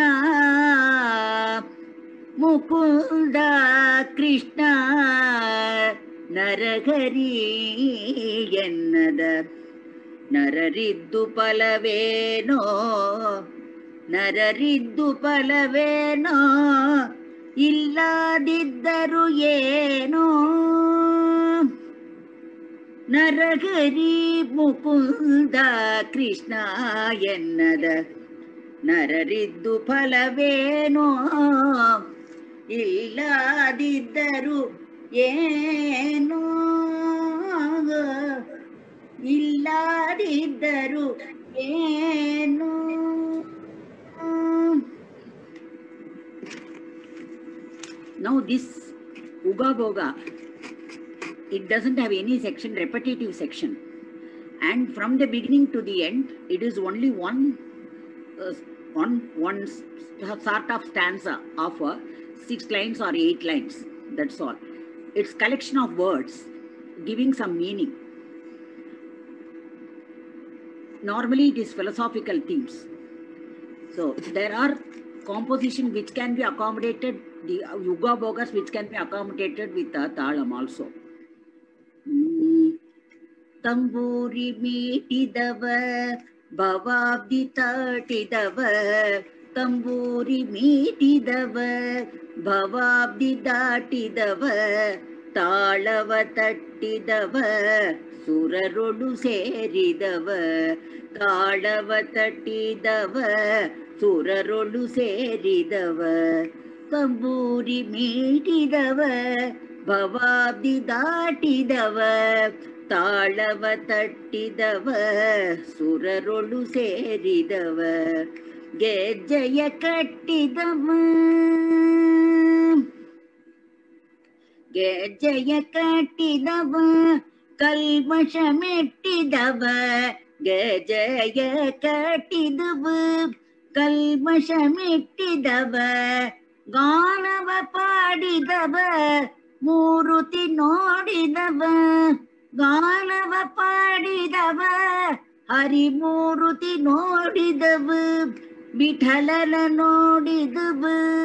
ಮುಕುಂದ ಕೃಷ್ಣ ನರಹರಿ ಎನ್ನದ ನರರಿದ್ದು ಫಲವೇನೋ ನರರಿದ್ದು ಫಲವೇನೋ ಇಲ್ಲದಿದ್ದರು ಏನೋ ನರಹರಿ ಮುಕುಂದ ಕೃಷ್ಣ ಎನ್ನದ ನರರಿದ್ದು ಫಲವೇನೋ ಇಲ್ಲದಿದ್ದರು ಏನೋ ಇಲ್ಲದಿದ್ದರು ಏನು. Now this Uga Boga, it doesn't have any section, repetitive section, and from the beginning to the end it is only one sort of stanza of 6 lines or 8 lines, that's all. It's collection of words giving some meaning. Normally it is philosophical themes. So there are composition which can be accommodated, the Yuga Bogas which can be accommodated with a Talam also. Tamburi meetidava bhavabdi tatidava tamburi meetidava bhavabdi datidava ತಾಳವ ತಟ್ಟಿದವ ಸುರರೊಳು ಸೇರಿದವ ತಾಳವ ತಟ್ಟಿದವ ಸುರರೊಳು ಸೇರಿದವ ತಂಬೂರಿ ಮೀಟಿದವ ಭವಾಬ್ದಿ ದಾಟಿದವ ತಾಳವ ತಟ್ಟಿದವ ಸುರರೊಳು ಸೇರಿದವ ಗೆಜ್ಜೆಯ ಕಟ್ಟಿದವ ಗೆಜ್ಜೆಯ ಕಟ್ಟಿದವ ಕಲ್ಮಶ ಮೆಟ್ಟಿದವ ಗೆಜ್ಜೆಯ ಕಟ್ಟಿದವ ಕಲ್ಮಶ ಮೆಟ್ಟಿದವ ಗಾನವ ಪಾಡಿದವ ಮೂರುತಿ ನೋಡಿದವ ಗಾನವ ಪಾಡಿದವ ಹರಿಮೂರುತಿ ನೋಡಿದವ ವಿಠಲನ ನೋಡಿದವ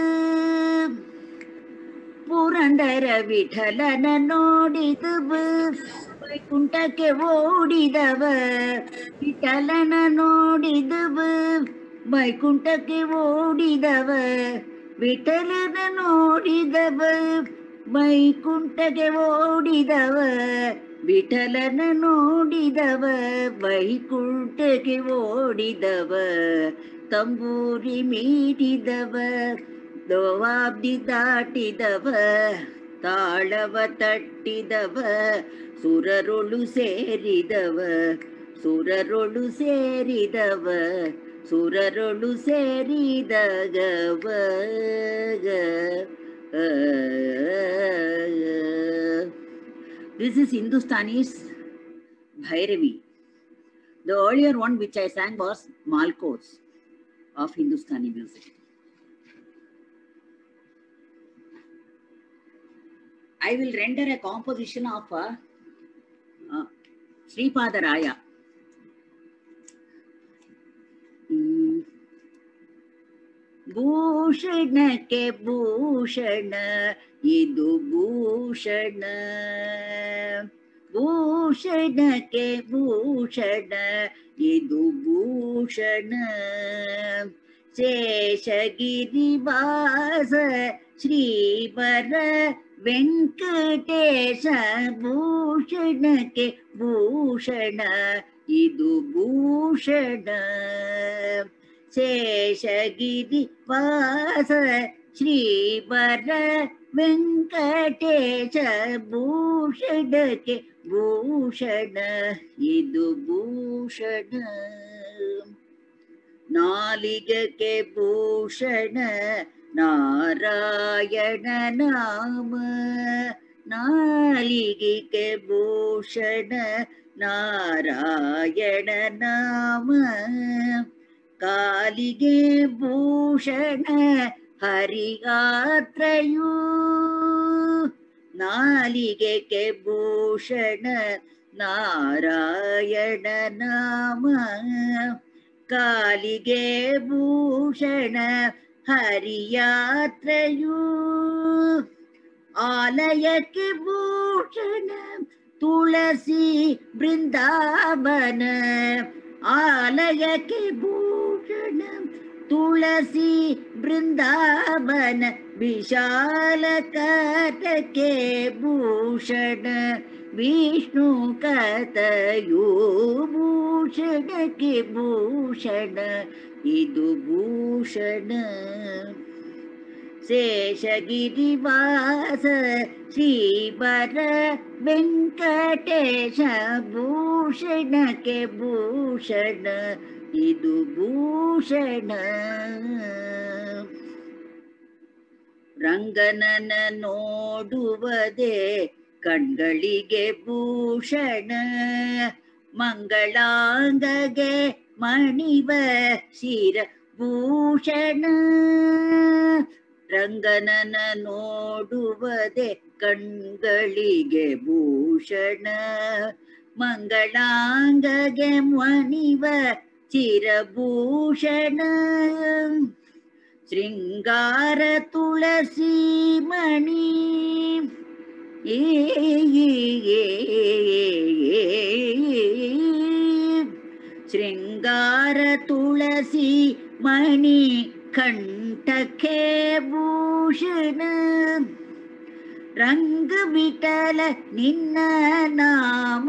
ಪುರಂದರ ವಿಠಲನ ನೋಡಿದವ ವೈಕುಂಠಕ್ಕೆ ಓಡಿದವ ವಿಠಲನ ನೋಡಿದವ ವೈಕುಂಠಕ್ಕೆ ಓಡಿದವ ವಿಠಲನ ನೋಡಿದವ ವೈಕುಂಠಕ್ಕೆ ಓಡಿದವ ವಿಠಲನ ನೋಡಿದವ ವೈಕುಂಠಕ್ಕೆ ಓಡಿದವ ತಂಬೂರಿ ಮೀಟಿದವ ದೋವಾಬ್ದಿ ದಾಟಿದವ ತಾಳವ ತಟ್ಟಿದವ ಸುರರೊಳು ಸೇರಿದವ ಸುರರೊಳು ಸೇರಿದವ ಸುರರೊಳು ಸೇರಿದಗವ This is Hindustani's Bhairavi. The earlier one which I sang was Malkos of Hindustani music. I will render a composition of Sripada Raya. ಭೂಷಣಕ್ಕೆ ಭೂಷಣ ಇದು ಭೂಷಣ ಭೂಷಣಕ್ಕೆ ಭೂಷಣ इदु भूषण शेषगिरिवास श्रीवर वेंकटेश भूषण के भूषण इदु भूषण शेषगिरिवास श्रीवर वेंकटेश भूषण के भूषण इदु भूषण नालिगे के भूषण नारायण नाम नालिगे के भूषण नारायण नाम कालिगे भूषण हरिगात्रयु नालिगे के भूषण नारायण नाम कालिगे भूषण हरियात्रयु आलय के भूषण तुलसी वृंदावन आलय के भूषण तुलसी वृंदावन विशाल कट के भूषण विष्णु कतयु भूषण के भूषण इदु भूषण शेषगिरिवास श्रीवर वेंकटेश भूषण के भूषण इदु भूषण ರಂಗನನ ನೋಡುವದೆ ಕಣ್ಗಳಿಗೆ ಭೂಷಣ ಮಂಗಳಾಂಗಗೆ ಮಣಿವ ಶಿರ ಭೂಷಣ ರಂಗನನ ನೋಡುವದೆ ಕಣ್ಗಳಿಗೆ ಭೂಷಣ ಮಂಗಳಾಂಗಗೆ ಮಣಿವ ಚಿರಭೂಷಣ श्रृंगार तुलसी मणि श्रृंगार तुलसी मणि कंठके भूषण रंग विठल निन्न नाम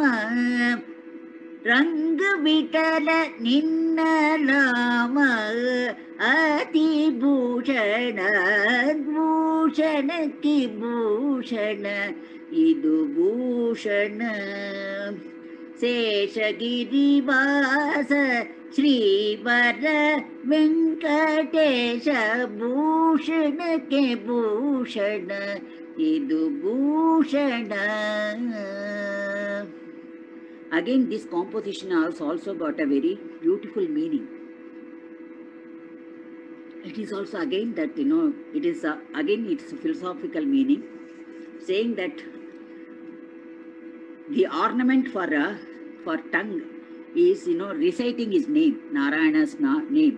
रंग विठल निन्न नाम अति भूषण भूषण की भूषण इदु भूषण शेषगिरिवास श्रीवर वेंकटेश भूषण के भूषण इदु Bhushan. Again, this composition has also got a very beautiful meaning. It is also again that, you know, it is again it's a philosophical meaning, saying that the ornament for tongue is, you know, reciting his name, Narayana's name.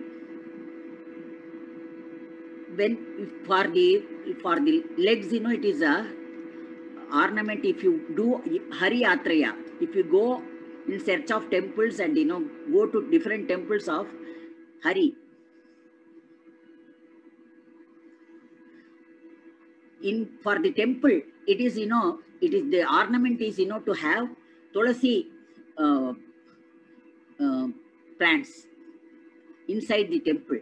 When for the legs, you know, it is a ornament. If you do Hari Yatraya, if you go in search of temples and, you know, go to different temples of Hari, for the temple, it is, you know, it is the ornament is, you know, to have tulasi plants inside the temple.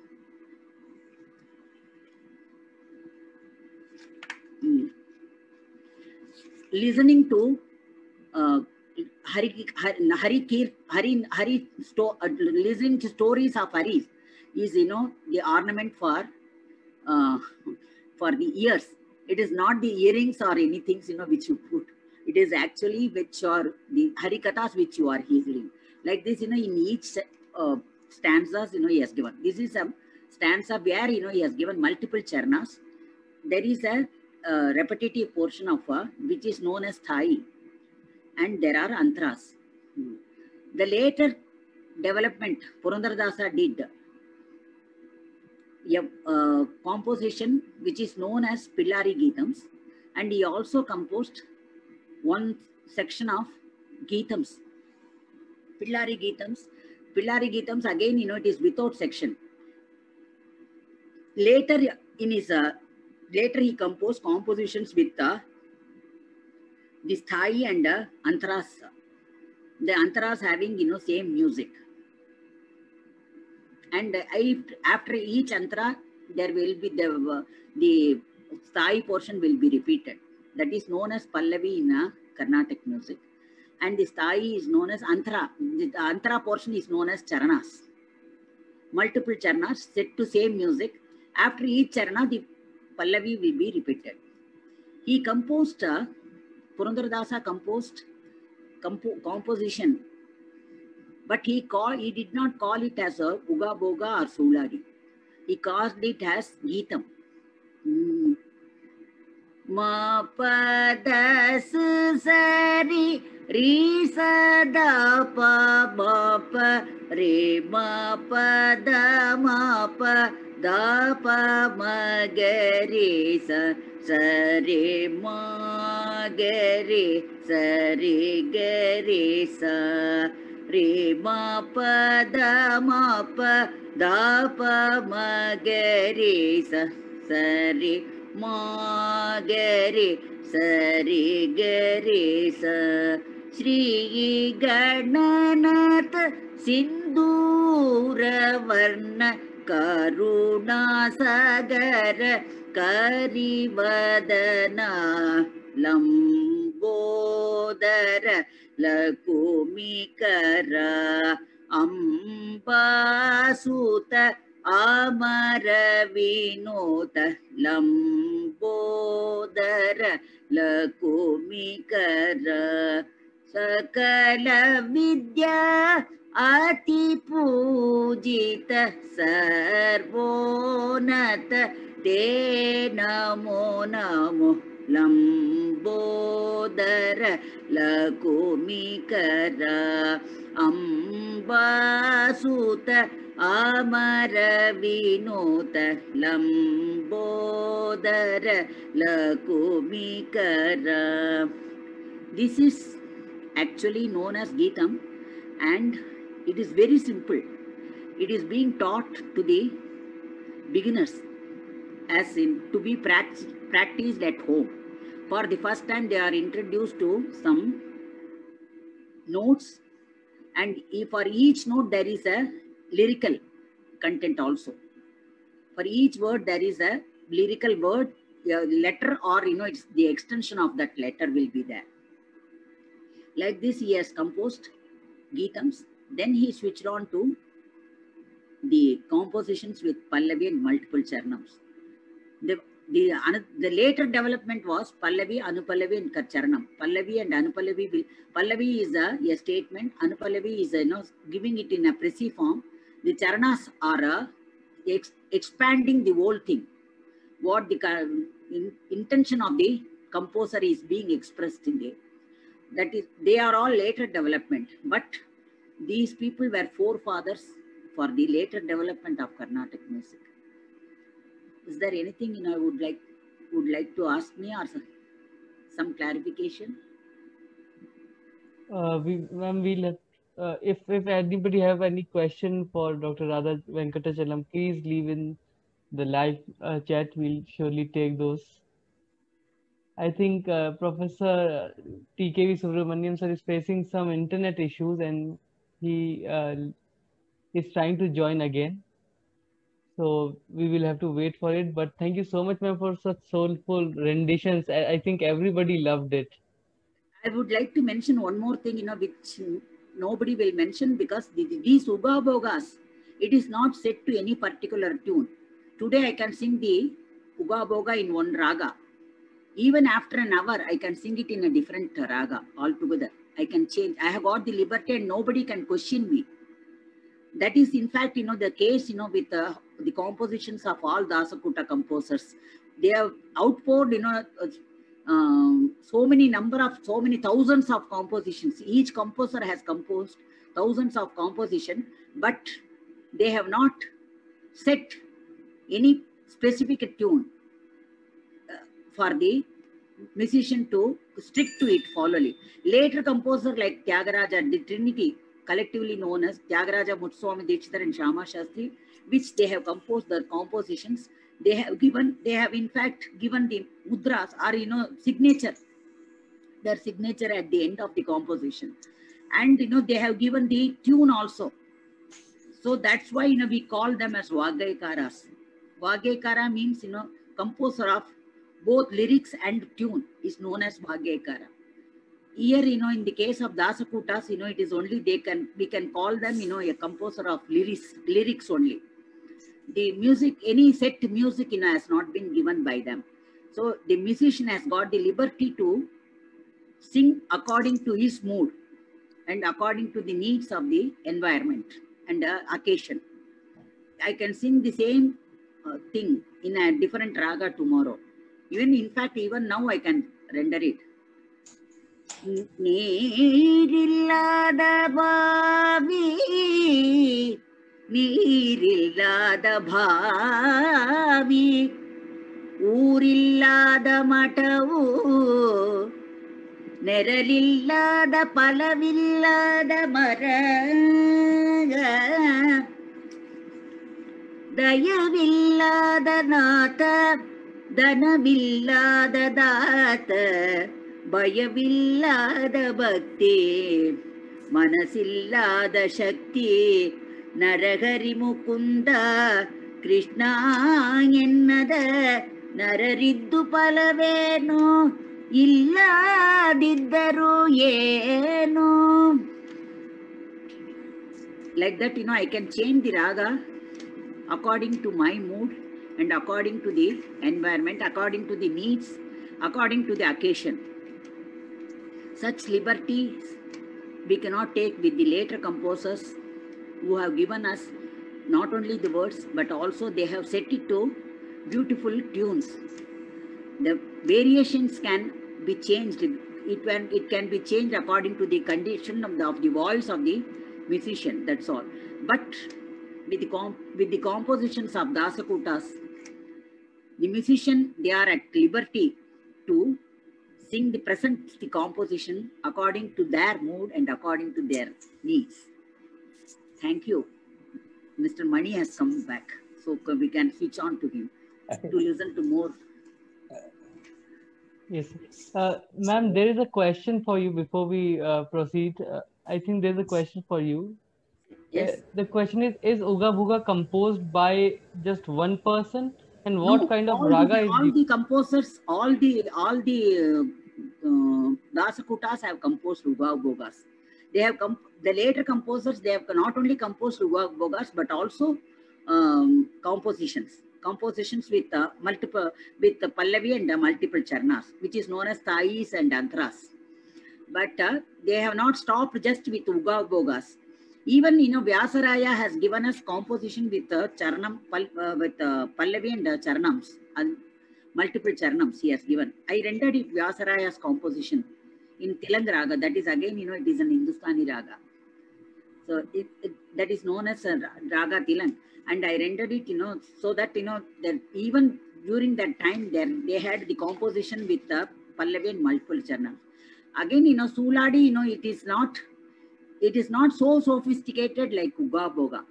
Listening to listening to stories of Haris is, you know, the ornament for the ears. It is not the earrings or anything, you know, which you put. It is actually which are the Harikathas which you are hearing. Like this, you know, in each stanzas, you know, he has given. This is a stanza where, you know, he has given multiple charnas. There is a repetitive portion of which is known as Thai, and there are antras. The later development, Purandaradasa did a composition which is known as Pillari Geetams, and he also composed one section of Geetams. Pillari Geetams Pillari Geetams, again, it is without section. Later in his, later he composed compositions with the Sthai and Antaras. The Antaras having, same music. And after each Antara, there will be the Sthai portion will be repeated. That is known as Pallavi in Carnatic music. And the Sthai is known as Antara. The Antara portion is known as Charanas. Multiple Charanas set to same music. After each Charana, the Pallavi will be repeated. He composed, Purandaradasa composed composition, but he did not call it as a Uga Boga or Sulari. He called it as Geetam. Ma pada sari ri sada pa ma pa re ma pada ma pa da pa ma ga re sa re ma ga re sa re ma pada ma pa da pa ma ga re sa re ma ga re sa Shri Gananath Sindhura Varna Karuna Sagara Karivadana Lambodara Lakumikara Ambasuta Amara Vinota Lambodara Lakumikara Sakala Vidya Ati Pujita Sarvonata Te Namo Namo Lambodara Lakumikara Ambasuta Amara Vinota Lambodara Lakumikara. This is actually known as Geetam, and it is very simple. It is being taught to the beginners, as in to be practiced at home. For the first time, they are introduced to some notes, and for each note there is a lyrical content also. For each word there is a lyrical word, a letter, or it's the extension of that letter will be there. Like this, he has composed Geetams. Then he switched on to the compositions with Pallavi and multiple Charanams. The later development was Pallavi, Anupallavi and Charanam. Pallavi and Anupallavi Pallavi is a statement. Anupallavi is giving it in a preci form. The Charanas are expanding the whole thing. What the intention of the composer is being expressed in there. That is, they are all later development, but these people were forefathers for the later development of Carnatic music. Is there anything would like to ask me, or some clarification? If anybody have any question for Dr. Radha Venkatachalam, please leave in the live chat. We'll surely take those. I think Professor TKV Subramaniam sir is facing some internet issues, and he is trying to join again. So we will have to wait for it. But thank you so much, ma'am, for such soulful renditions. I think everybody loved it. I would like to mention one more thing, which nobody will mention, because these Uga Bogas, it is not set to any particular tune. Today I can sing the Uga Boga in one raga. Even after an hour, I can sing it in a different raga altogether. I can change. I have got the liberty and nobody can question me. That is, in fact, the case, with the compositions of all Dasakuta composers. They have outpoured, so many thousands of compositions. Each composer has composed thousands of compositions, but they have not set any specific tune for the musician to stick to it followly. Later composer like Tyagaraja, the Trinity, collectively known as Tyagaraja Muthuswami Dikshithar and Shyama Shastri, which they have composed their compositions. They have in fact given the mudras or signature, their signature at the end of the composition, and they have given the tune also. So that's why we call them as Vagayakaras. Vagayakara means composer of both lyrics and tune is known as Vagayakara. Here, in the case of Dasakutas, it is only we can call them, a composer of lyrics only. The music, any set music, has not been given by them. So the musician has got the liberty to sing according to his mood and according to the needs of the environment and occasion. I can sing the same thing in a different raga tomorrow. In fact, even now I can render it. Neerillada bhavi, neerillada bhavi, oorillada matavu, neralillada palavillada mara, dayavillada nata, danavillada data, bayavillada bhakti, manasillada shakti, narahari mukunda, krishna ennada, narariddu palaveno, illadiddaru yeno. Like that, I can change the raga according to my mood and according to the environment, according to the needs, according to the occasion. Such liberties we cannot take with the later composers who have given us not only the words, but also they have set it to beautiful tunes. The variations can be changed. It can be changed according to the condition of the voice of the musician, that's all. But with the compositions of Dasakutas, the musician, they are at liberty to sing the composition according to their mood and according to their needs. Thank you. Mr. Mani has come back, so we can switch on to him to listen to more. Yes. Ma'am, there is a question for you before we proceed. I think there's a question for you. Yes. The question is Uga Bhuga composed by just one person? And what kind of raga is all the composers, all the Dasakutas have composed Uga Bhogas. They have the later composers, they have not only composed Uga Bhogas, but also compositions with multiple, with the Pallavi and multiple charnas, which is known as Thais and Antras. But they have not stopped just with Uga Bhogas. Even Vyasaraya has given us composition with charnam, with Pallavi and charnams, and multiple charnams he has given. I rendered it Vyasaraya's composition in Tilang Raga. That is again, it is an Hindustani Raga. So that is known as Raga Tilang. And I rendered it, so that, that even during that time they had the composition with Pallavi and multiple charnams. Again, Suladi, it is not so sophisticated like Uga Bhoga.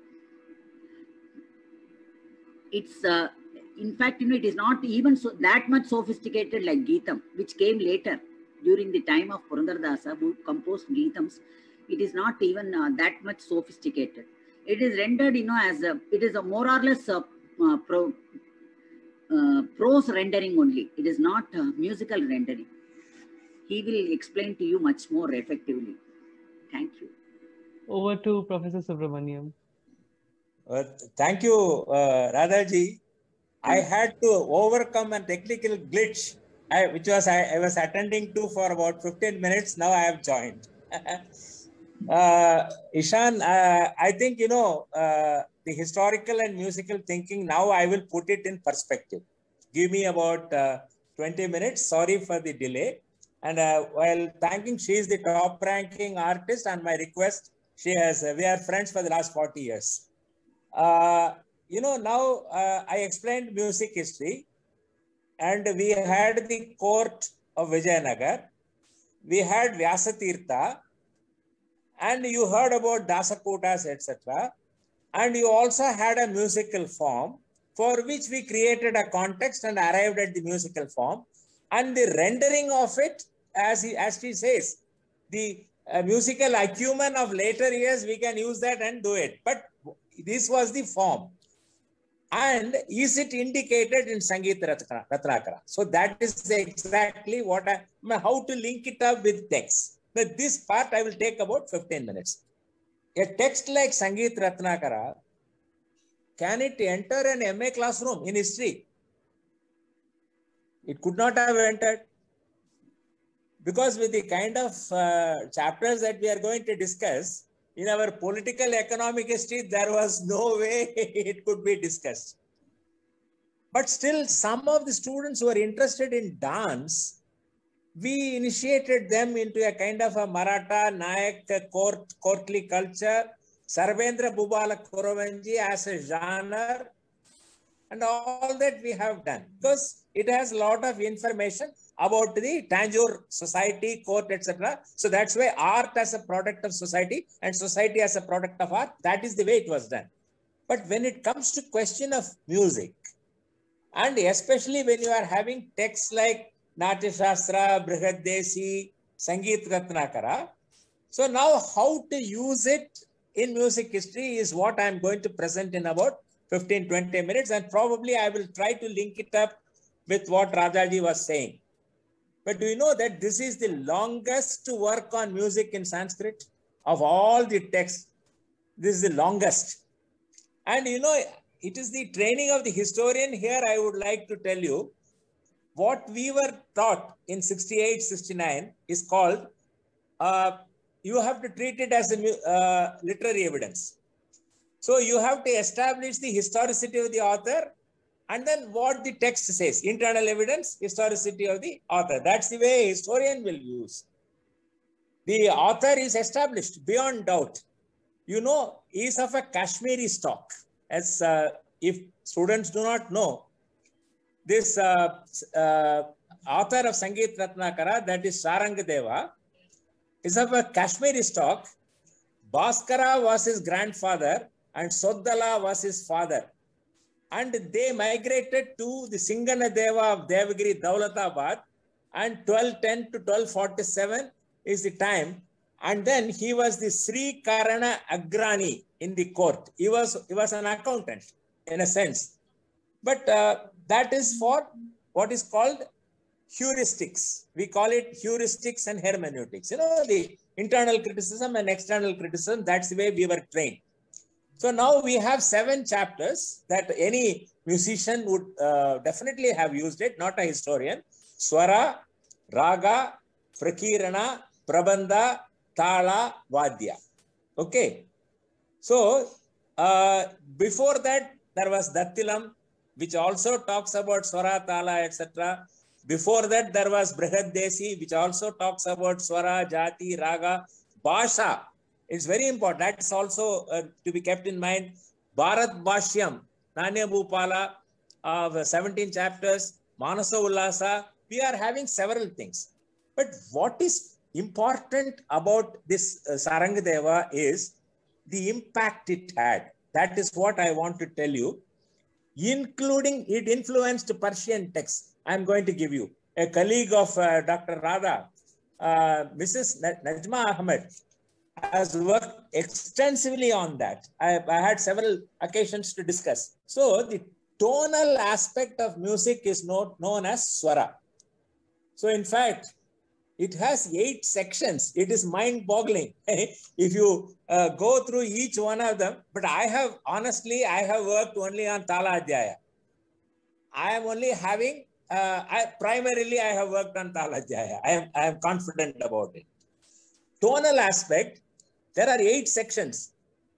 It's, in fact, it is not even that much sophisticated like Geetam, which came later during the time of Purandaradasa, who composed Geetams. It is not even that much sophisticated. It is rendered, as it is a more or less prose rendering only. It is not musical rendering. He will explain to you much more effectively. Thank you. Over to Professor Subramaniam. Thank you, Radhaji. I had to overcome a technical glitch, which was I was attending to for about 15 minutes. Now I have joined. Ishan, I think, the historical and musical thinking, now I will put it in perspective. Give me about 20 minutes. Sorry for the delay. And while thanking, she is the top ranking artist, and my request, we are friends for the last 40 years. Now I explained music history, and we had the court of Vijayanagar. We had Vyasatirtha, and you heard about Dasakotas, etc. And you also had a musical form for which we created a context and arrived at the musical form. And the rendering of it, as she says, the musical acumen of later years, we can use that and do it. But this was the form. And is it indicated in Sangeet Ratnakara? So that is exactly what how to link it up with text. But this part I will take about 15 minutes. A text like Sangeet Ratnakara, can it enter an MA classroom in history? It could not have entered. Because with the kind of chapters that we are going to discuss, in our political economic history, there was no way it could be discussed. But still, some of the students who are interested in dance, we initiated them into a kind of a Maratha, Nayak, courtly culture, Sarvendra Bhubala Kuravanji as a genre, and all that we have done. Because it has a lot of information about the Tanjore society, court, etc. So that's why art as a product of society and society as a product of art, that is the way it was done. But when it comes to question of music, and especially when you are having texts like Natya Shastra, Brihadesi, Sangeet Ratnakara, so now how to use it in music history is what I'm going to present in about 15-20 minutes, and probably I will try to link it up with what Rajaji was saying. But do you know that this is the longest work on music in Sanskrit? Of all the texts, this is the longest. And you know, it is the training of the historian. Here I would like to tell you, what we were taught in 68, 69 is called, you have to treat it as a literary evidence. So you have to establish the historicity of the author, and then what the text says, internal evidence, historicity of the author. That's the way a historian will use. The author is established beyond doubt. You know, he is of a Kashmiri stock. As if students do not know, this author of Sangeet Ratnakara, that is Sarangadeva, is of a Kashmiri stock. Bhaskara was his grandfather and Soddala was his father. And they migrated to the Singanadeva of Devagiri, Daulatabad, and 1210 to 1247 is the time. And then he was the Sri Karana Agrani in the court. He was an accountant in a sense. But that is for what is called heuristics. We call it heuristics and hermeneutics. You know, the internal criticism and external criticism, that's the way we were trained. So now we have 7 chapters that any musician would definitely have used it, not a historian. Swara, Raga, Prakirana, Prabandha, Tala, Vadya. Okay. So before that, there was Dattilam, which also talks about Swara, Tala, etc. Before that, there was Brihadesi, which also talks about Swara, Jati, Raga, Bhasha. It's very important. That's also to be kept in mind. Bharat Bhashyam, Nanya Bhupala, of 17 chapters, Manasa Ullasa. We are having several things. But what is important about this Sarangadeva is the impact it had. That is what I want to tell you. Including it influenced Persian texts. I'm going to give you. A colleague of Dr. Radha, Mrs. Najma Ahmed, has worked extensively on that. I had several occasions to discuss. So the tonal aspect of music is known as swara. So in fact, it has 8 sections. It is mind-boggling if you go through each one of them. But I have worked only on Tala Adhyaya. I am only having, primarily I have worked on Tala Adhyaya. I am confident about it. Tonal aspect, there are 8 sections.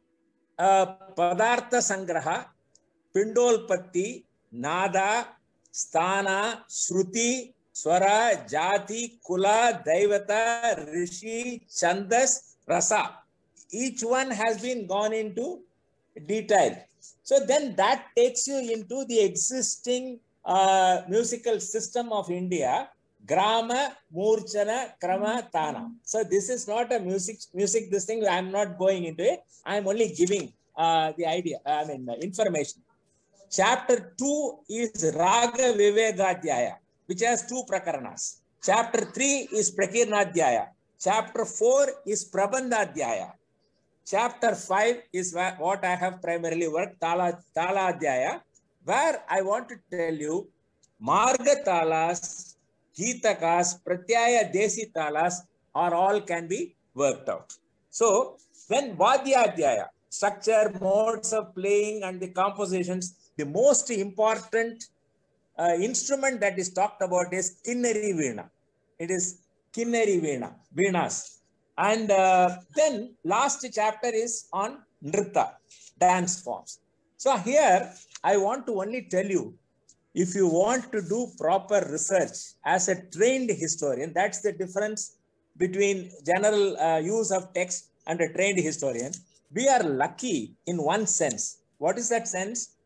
Padartha Sangraha, Pindolpatti, Nada, Sthana, Shruti, Swara, Jati, Kula, Daivata, Rishi, Chandas, Rasa. Each one has been gone into detail. So then that takes you into the existing musical system of India, Grama, Murchana, Krama, Tana. So this is not a music, this thing, I'm not going into it. I'm only giving the idea, information. Chapter 2 is Raga Vivegadhyaya, which has 2 prakaranas. Chapter 3 is Prakirnadhyaya. Chapter 4 is Prabandhadhyaya. Chapter 5 is what I have primarily worked, Taladhyaya, where I want to tell you Marga Talas, Gitakas, Pratyaya Desi Talas are all can be worked out. So when Vadhyadhyaya, structure, modes of playing and the compositions, the most important instrument that is talked about is Kinnari Veena. It is Kinnari Veena, Veenas. And then last chapter is on Nritta, dance forms. So here I want to only tell you, if you want to do proper research as a trained historian, that's the difference between general use of text and a trained historian. We are lucky in one sense. What is that sense?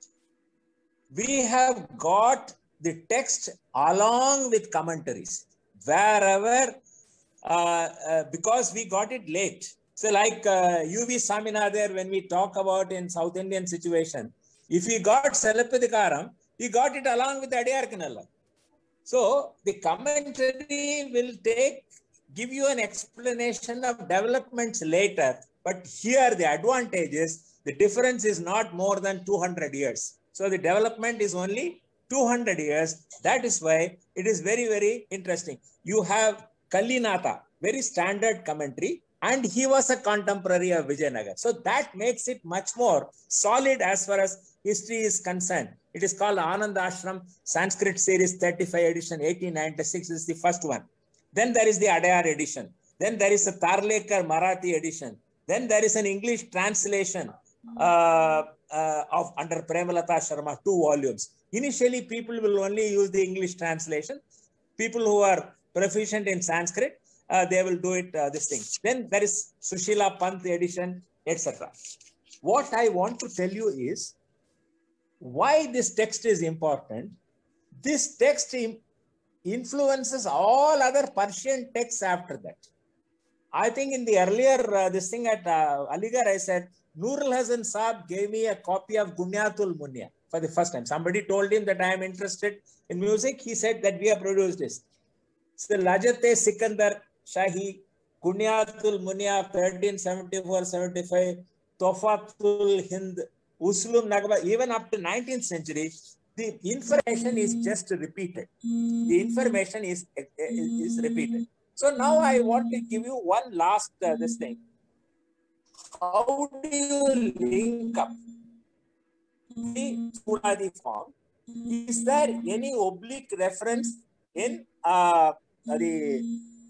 We have got the text along with commentaries wherever, because we got it late. So like U.V. Saminathan, when we talk about in South Indian situation, if he got Salapadikaram, he got it along with the Adiyar Kinalla. So the commentary will give you an explanation of developments later. But here the advantage is the difference is not more than 200 years. So the development is only 200 years. That is why it is very, very interesting. You have Kallinatha, very standard commentary, and he was a contemporary of Vijayanagar. So that makes it much more solid as far as history is concerned. It is called Ananda Ashram Sanskrit Series 35 edition, 1896 is the first one. Then there is the Adayar edition. Then there is a Tarlekar Marathi edition. Then there is an English translation of under Premalata Sharma, 2 volumes. Initially, people will only use the English translation. People who are proficient in Sanskrit, they will do it this thing. Then there is Sushila Pant edition, etc. What I want to tell you is why this text is important. This text influences all other Persian texts after that. I think in the earlier this thing at Aligarh, I said, Nurul Hasan Saab gave me a copy of Gunyatul Munya for the first time. Somebody told him that I am interested in music. He said that we have produced this. So Lajate Sikandar Shahi, Gunyatul Munya, 1374-75, Tofatul Hind, Uslum Nagaba, even up to 19th century, the information is just repeated. The information is repeated. So now I want to give you one last this thing. How do you link up the Suladi form? Is there any oblique reference in the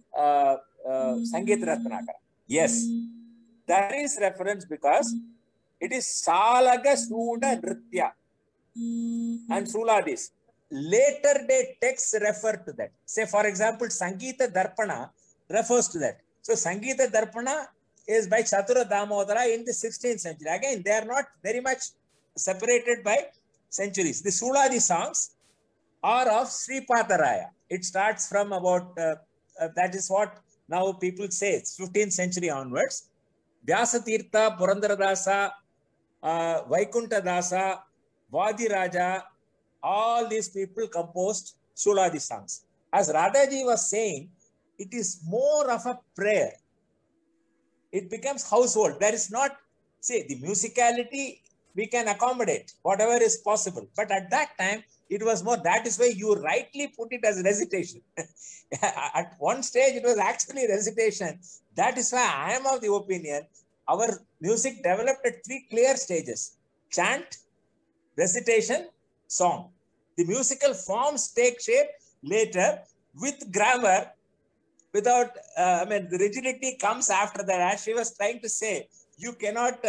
Sangeet Ratnakara? Yes, there is reference because it is Salaga Suda Nritya and Suladis. Later day texts refer to that. Say, for example, Sangeeta Darpana refers to that. So, Sangeeta Darpana is by Chatura Damodara in the 16th century. Again, they are not very much separated by centuries. The Suladi songs are of Sripataraya. It starts from about, that is what now people say, it's 15th century onwards. Vyasatirtha, Purandaradasa, Vaikuntadasa, Vadiraja, all these people composed Suladi songs. As Radhaji was saying, it is more of a prayer. It becomes household. There is not, say, the musicality we can accommodate, whatever is possible. But at that time, it was more, that is why you rightly put it as recitation. At one stage, it was actually recitation. That is why I am of the opinion, our music developed at 3 clear stages: chant, recitation, song. The musical forms take shape later with grammar. Without, the rigidity comes after that. As she was trying to say, you cannot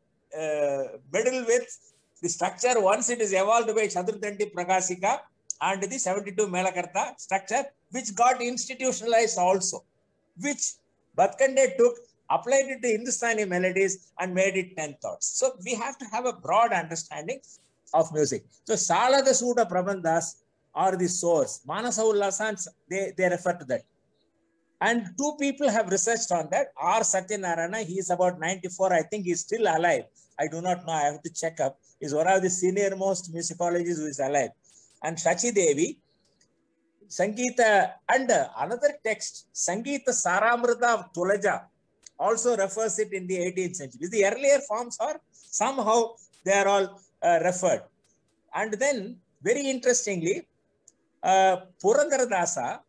meddle with the structure once it is evolved by Chaturdanti Prakasika and the 72 Melakarta structure, which got institutionalized also, which Bhatkande took, applied it to Hindustani melodies and made it 10 thoughts. So we have to have a broad understanding of music. So Salada Suda Prabandhas or the source. Manasa Ullasan, they refer to that. And two people have researched on that. R. Satyanarayana, he is about 94. I think he's still alive. I do not know. I have to check up. He's one of the senior most musicologists who is alive. And Shachi Devi, Sangeeta, and another text, Sangeeta Saramrita of Tulaja, also refers it in the 18th century. The earlier forms are somehow they are all referred. And then, very interestingly, Purandaradasa,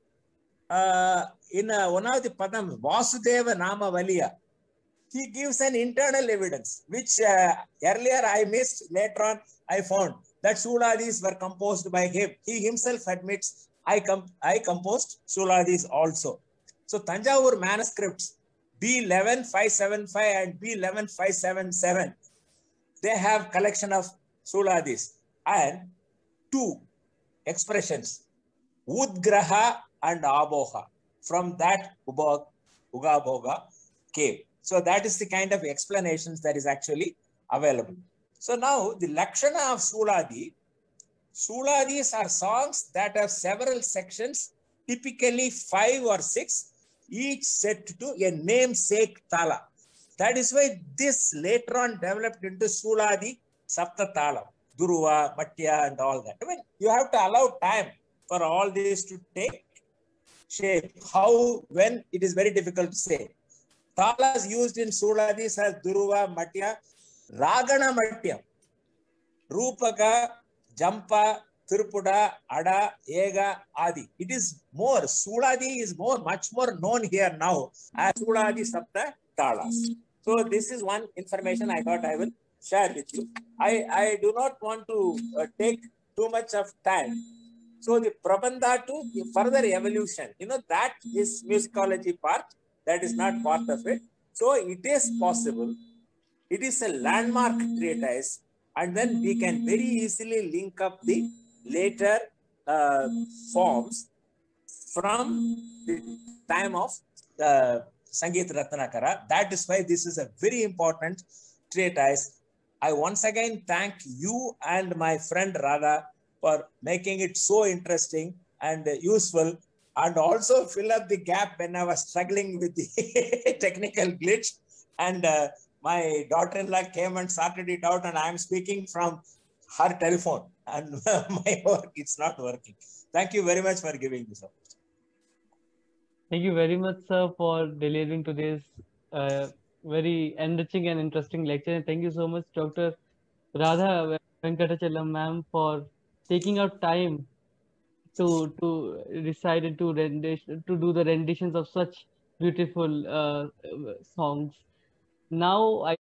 in one of the Padam, Vasudeva Nama Valiya, he gives an internal evidence, which earlier I missed, later on I found that Suladis were composed by him. He himself admits, I composed Suladis also. So Tanjavur manuscripts B11575 and B11577, they have collection of Suladis and two expressions, Udgraha and Aboha, from that Ugabhoga cave. So that is the kind of explanations that is actually available. So now the Lakshana of Suladi, Suladis are songs that have several sections, typically 5 or 6, each set to a namesake tala. That is why this later on developed into Suladi Sapta Tala, Duruva, Matya and all that. I mean, you have to allow time for all this to take shape. How, when, it is very difficult to say. Talas used in Suladis as Duruva, Matya, Ragana Matya, Rupaka, Jampa, Tirpuda, Ada, Ega, Adi. It is more, Suladi is much more known here now as Suladi Sapta Talas. So this is one information I thought I will share with you. I do not want to take too much of time. So the Prabandha to the further evolution, that is musicology part, that is not part of it. So it is possible. It is a landmark treatise, and then we can very easily link up the later forms from the time of Sangeeta Ratnakara. That is why this is a very important treatise. I once again thank you and my friend Radha for making it so interesting and useful, and also fill up the gap when I was struggling with the technical glitch. And my daughter-in-law came and sorted it out, and I am speaking from her telephone, and my work, it's not working. Thank you very much for giving this up. Thank you very much, sir, for delivering today's very enriching and interesting lecture. And thank you so much, Dr. Radha Venkatachalam, ma'am, for taking out time to recite and to do the renditions of such beautiful songs. Now I